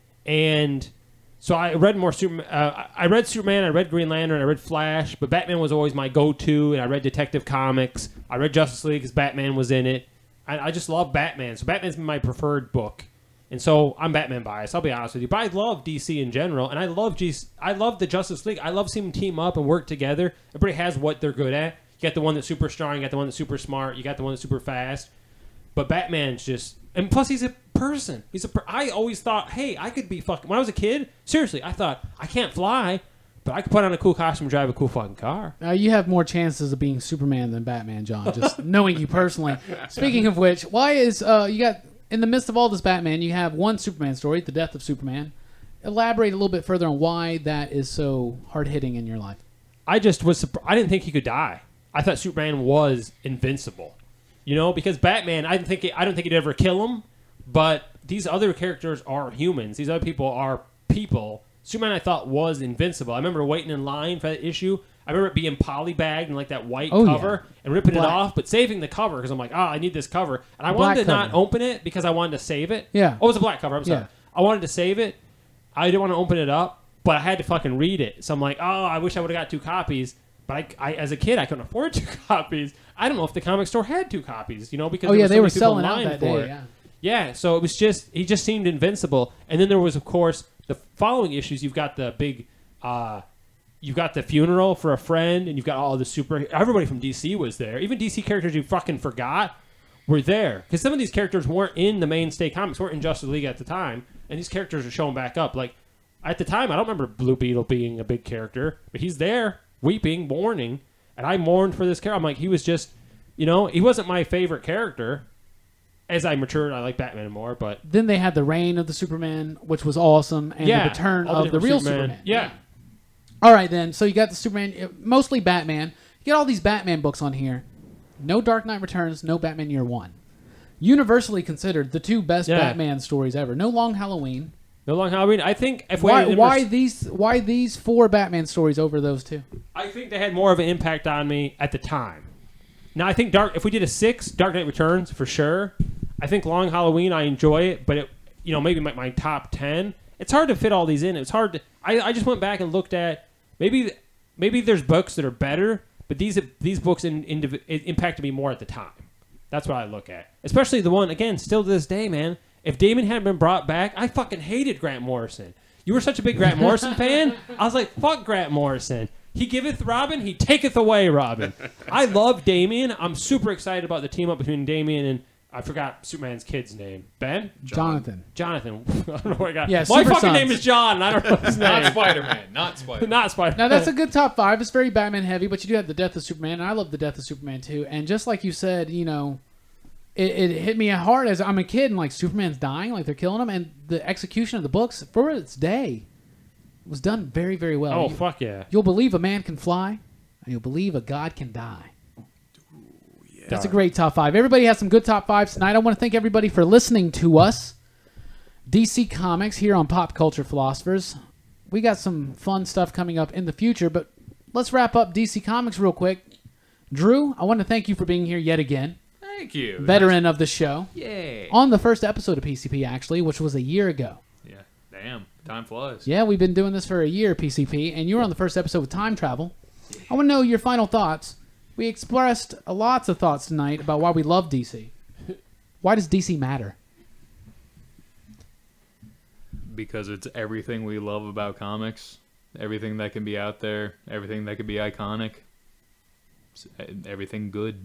and so I read more Superman. Uh, I read Superman, I read Green Lantern, I read Flash, but Batman was always my go-to. And I read Detective Comics, I read Justice League because Batman was in it. I, I just love Batman, so Batman's been my preferred book. And so I'm Batman biased. I'll be honest with you, but I love D C in general, and I love G- I love the Justice League. I love seeing them team up and work together. Everybody has what they're good at. You got the one that's super strong. You got the one that's super smart. You got the one that's super fast. But Batman's just, and plus he's a person. He's a. Per- I always thought, hey, I could be fucking. When I was a kid, seriously, I thought I can't fly, but I could put on a cool costume and drive a cool fucking car. Uh, you have more chances of being Superman than Batman, John. Just knowing you personally. Speaking of which, why is uh, you got? In the midst of all this Batman, you have one Superman story, the death of Superman. Elaborate a little bit further on why that is so hard-hitting in your life. I just was surprised. I didn't think he could die. I thought Superman was invincible. You know, because Batman, I didn't think it, I don't think he'd ever kill him. But these other characters are humans. These other people are people. Superman, I thought, was invincible. I remember waiting in line for that issue. I remember it being polybagged in like that white Oh, cover yeah. and ripping Black. it off, but saving the cover because I'm like, oh, I need this cover. And I Black wanted to cover. not open it because I wanted to save it. Yeah. Oh, it was a black cover. I'm sorry. Yeah. I wanted to save it. I didn't want to open it up, but I had to fucking read it. So I'm like, oh, I wish I would have got two copies. But I, I, as a kid, I couldn't afford two copies. I don't know if the comic store had two copies, you know, because Oh there yeah, was so they were many people selling in out line that for day. it. Yeah. Yeah, so it was just, he just seemed invincible. And then there was, of course, the following issues. You've got the big, uh, you've got the funeral for a friend, and you've got all the super, everybody from D C was there. Even D C characters you fucking forgot were there. Because some of these characters weren't in the mainstay comics, weren't in Justice League at the time, and these characters are showing back up. Like, at the time, I don't remember Blue Beetle being a big character, but he's there, weeping, mourning, and I mourned for this character. I'm like, he was just, you know, he wasn't my favorite character. As I matured, I like Batman more, but... Then they had the reign of the Superman, which was awesome, and yeah, the return all of the real Superman. Superman. Yeah. All right, then. So you got the Superman, mostly Batman. You get all these Batman books on here. No Dark Knight Returns, no Batman Year One. Universally considered the two best Yeah. Batman stories ever. No Long Halloween. No Long Halloween. I think if we Why, had why numbers- these? Why these four Batman stories over those two? I think they had more of an impact on me at the time. Now I think Dark. If we did a six, Dark Knight Returns for sure. I think Long Halloween. I enjoy it, but it, you know, maybe my, my top ten. It's hard to fit all these in. It's hard to. I, I just went back and looked at maybe maybe there's books that are better, but these these books in, in, impacted me more at the time. That's what I look at, especially the one again. Still to this day, man. If Damon hadn't been brought back, I fucking hated Grant Morrison. You were such a big Grant Morrison fan. I was like, fuck Grant Morrison. He giveth Robin, he taketh away Robin. I love Damian. I'm super excited about the team up between Damian and I forgot Superman's kid's name. Ben? Jonathan. Jonathan. I don't know what I got. Yeah, My Super fucking Sons. name is John, and I don't know his name. Not Spider-Man. Not Spider-Man. Not Spider. Now that's a good top five. It's very Batman heavy, but you do have the death of Superman, and I love the death of Superman too. And just like you said, you know, it, it hit me hard as I'm a kid, and like Superman's dying, like they're killing him, and the execution of the books for its day was done very, very well. Oh You- fuck yeah! You'll believe a man can fly, and you'll believe a god can die. That's a great top five. Everybody has some good top fives tonight. I want to thank everybody for listening to us. D C Comics here on Pop Culture Philosophers. We got some fun stuff coming up in the future, but let's wrap up D C Comics real quick. Drew, I want to thank you for being here yet again. Thank you. Veteran of the show. Yay. On the first episode of P C P, actually, which was a year ago. Yeah. Damn. Time flies. Yeah, we've been doing this for a year, P C P, and you were on the first episode with time travel. I want to know your final thoughts. We expressed lots of thoughts tonight about why we love D C. Why does D C matter? Because it's everything we love about comics. Everything that can be out there. Everything that can be iconic. It's everything good.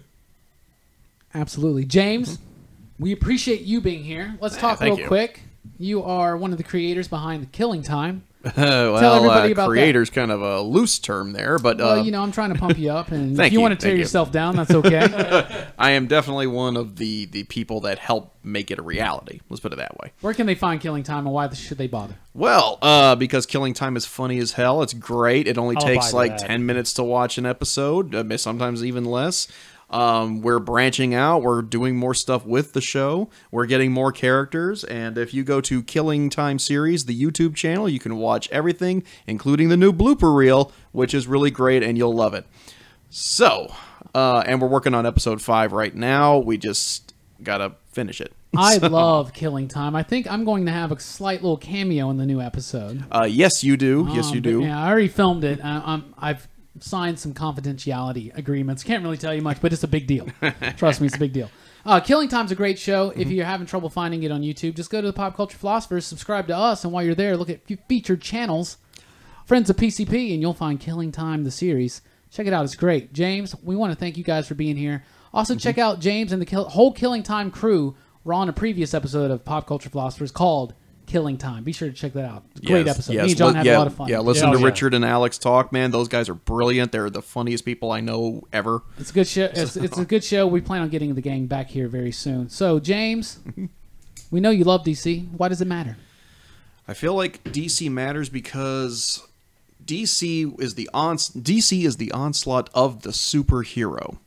Absolutely. James, we appreciate you being here. Let's talk thank real you. quick. You are one of the creators behind The Killing Time. well, Tell everybody uh, about that. creator's kind of a loose term there, but uh, Well, you know, I'm trying to pump you up, and if Thank you, you, want to tear thank you. yourself down, that's okay. I am definitely one of the, the people that help make it a reality. Let's put it that way. Where can they find Killing Time, and why should they bother? Well, uh, because Killing Time is funny as hell. It's great. It only I'll takes buy to like that. ten minutes to watch an episode, uh, sometimes even less. Um, we're branching out. We're doing more stuff with the show. We're getting more characters. And if you go to Killing Time Series, the YouTube channel, you can watch everything, including the new blooper reel, which is really great, and you'll love it. So, uh, and we're working on episode five right now. We just got to finish it. I So, love Killing Time. I think I'm going to have a slight little cameo in the new episode. Uh, yes, you do. Yes, Um, you but, do. Yeah, I already filmed it. I, I'm, I've signed some confidentiality agreements. Can't really tell you much, but it's a big deal. Trust me, it's a big deal. Uh, Killing Time's a great show. If you're having trouble finding it on YouTube, just go to the Pop Culture Philosophers, subscribe to us, and while you're there, look at f- featured channels, Friends of P C P, and you'll find Killing Time, the series. Check it out. It's great. James, we want to thank you guys for being here. Also, check out James and the kill- whole Killing Time crew. We're on a previous episode of Pop Culture Philosophers called Killing Time. Be sure to check that out. Great Yes, episode. yes. Me and John Li- had yeah, a lot of fun. Yeah, listen Yeah, to oh, yeah. Richard and Alex talk, man. Those guys are brilliant. They're the funniest people I know ever. It's a good show. It's, it's a good show. We plan on getting the gang back here very soon. So, James, we know you love D C. Why does it matter? I feel like D C matters because D C is the ons- D C is the onslaught of the superhero.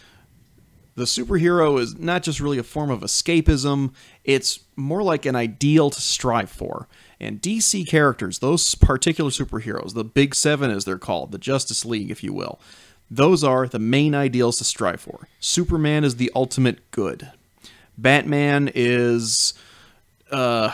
The superhero is not just really a form of escapism, it's more like an ideal to strive for. And D C characters, those particular superheroes, the Big Seven as they're called, the Justice League, if you will, those are the main ideals to strive for. Superman is the ultimate good. Batman is... Uh,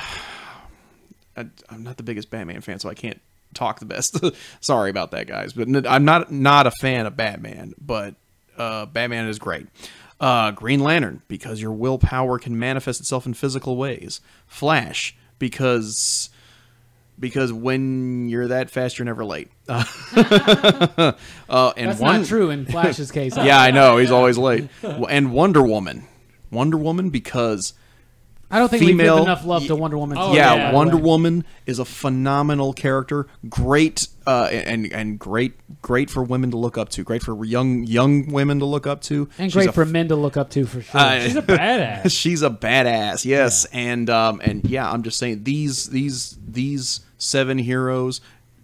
I, I'm not the biggest Batman fan, so I can't talk the best. Sorry about that, guys. But n- I'm not not a fan of Batman, but uh, Batman is great. Uh, Green Lantern, because your willpower can manifest itself in physical ways. Flash, because because when you're that fast, you're never late. uh, and That's one, not true in Flash's case. yeah, I know he's always late. And Wonder Woman, Wonder Woman because I don't think female, we've given enough love to Wonder Woman. Oh, yeah, yeah. Wonder Woman is a phenomenal character. Great, uh, and and great, great for women to look up to. Great for young young women to look up to. And She's great a for men to look up to for sure. Uh, She's a badass. She's a badass, yes, yeah. and um, and yeah, I'm just saying these these these seven heroes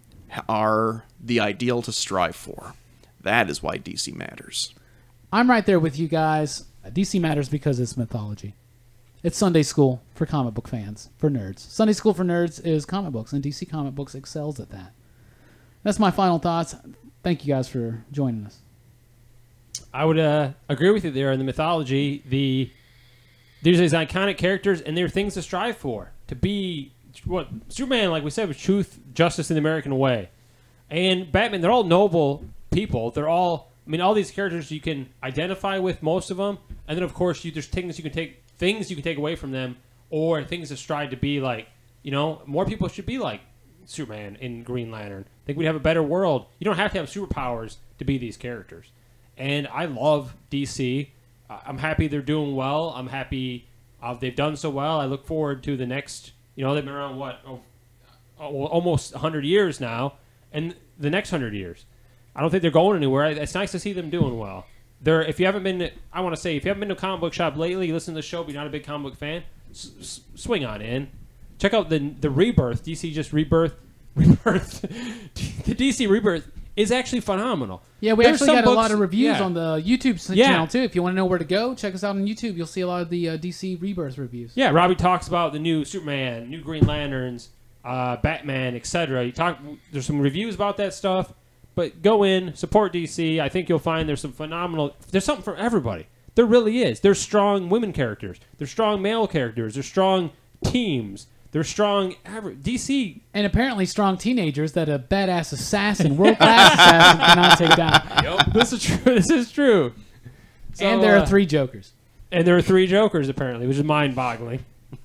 are the ideal to strive for. That is why D C matters. I'm right there with you guys. D C matters because it's mythology. It's Sunday school for comic book fans, for nerds. Sunday school for nerds is comic books, and D C Comic Books excels at that. That's my final thoughts. Thank you guys for joining us. I would uh, agree with you there in the mythology. The there's these iconic characters, and there are things to strive for. To be what Superman, like we said, was truth, justice in the American way, and Batman. They're all noble people. They're all. I mean, all these characters you can identify with, most of them, and then of course you, there's things you can take. Things you can take away from them, or things to strive to be like. You know, more people should be like Superman and Green Lantern. I think we'd have a better world. You don't have to have superpowers to be these characters. And I love D C. I'm happy they're doing well. I'm happy uh, they've done so well. I look forward to the next. You know, they've been around what, oh, oh, almost one hundred years now, and the next one hundred years. I don't think they're going anywhere. It's nice to see them doing well. There, if you haven't been, I want to say, if you haven't been to a comic book shop lately, you listen to the show, but you're not a big comic book fan, s- s- swing on in. Check out the the Rebirth. D C just rebirth, rebirth. The D C Rebirth is actually phenomenal. Yeah, we There's actually some got books, a lot of reviews yeah. on the YouTube Yeah. channel too. If you want to know where to go, check us out on YouTube. You'll see a lot of the uh, D C Rebirth reviews. Yeah, Robbie talks about the new Superman, new Green Lanterns, uh, Batman, et cetera. You talk. There's some reviews about that stuff. But go in, support D C. I think you'll find there's some phenomenal... There's something for everybody. There really is. There's strong women characters. There's strong male characters. There's strong teams. There's strong... Aver- D C... And apparently strong teenagers that a badass assassin, world-class assassin, cannot take down. Yep. This is true. This is true. So, And there uh, are three Jokers. And there are three Jokers, apparently, which is mind-boggling.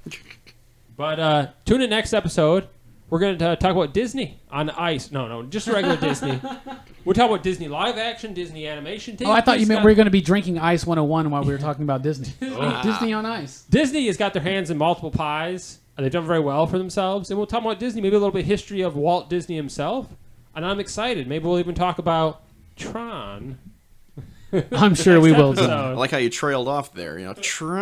But uh, tune in next episode. We're going to talk about Disney on ice. No, no, just regular Disney. We're talking about Disney live action, Disney animation. Oh, I thought you Disney's meant got- we were going to be drinking Ice one oh one while we were talking about Disney. Disney on Ice. Disney has got their hands in multiple pies. They've done very well for themselves. And we'll talk about Disney, maybe a little bit of history of Walt Disney himself. And I'm excited. Maybe we'll even talk about Tron. I'm sure we will do. I like how you trailed off there. You know,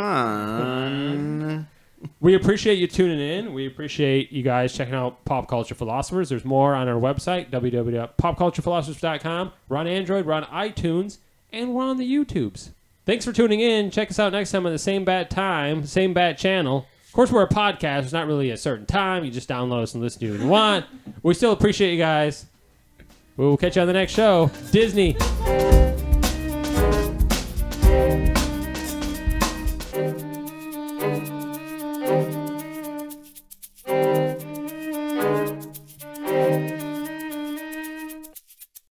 Tron. We appreciate you tuning in. We appreciate you guys checking out Pop Culture Philosophers. There's more on our website, w w w dot pop culture philosophers dot com. We're on Android, we're on iTunes, and we're on the YouTubes. Thanks for tuning in. Check us out next time on the same bad time, same bad channel. Of course, we're a podcast. It's not really a certain time. You just download us and listen to it if you want. We still appreciate you guys. We'll catch you on the next show. Disney.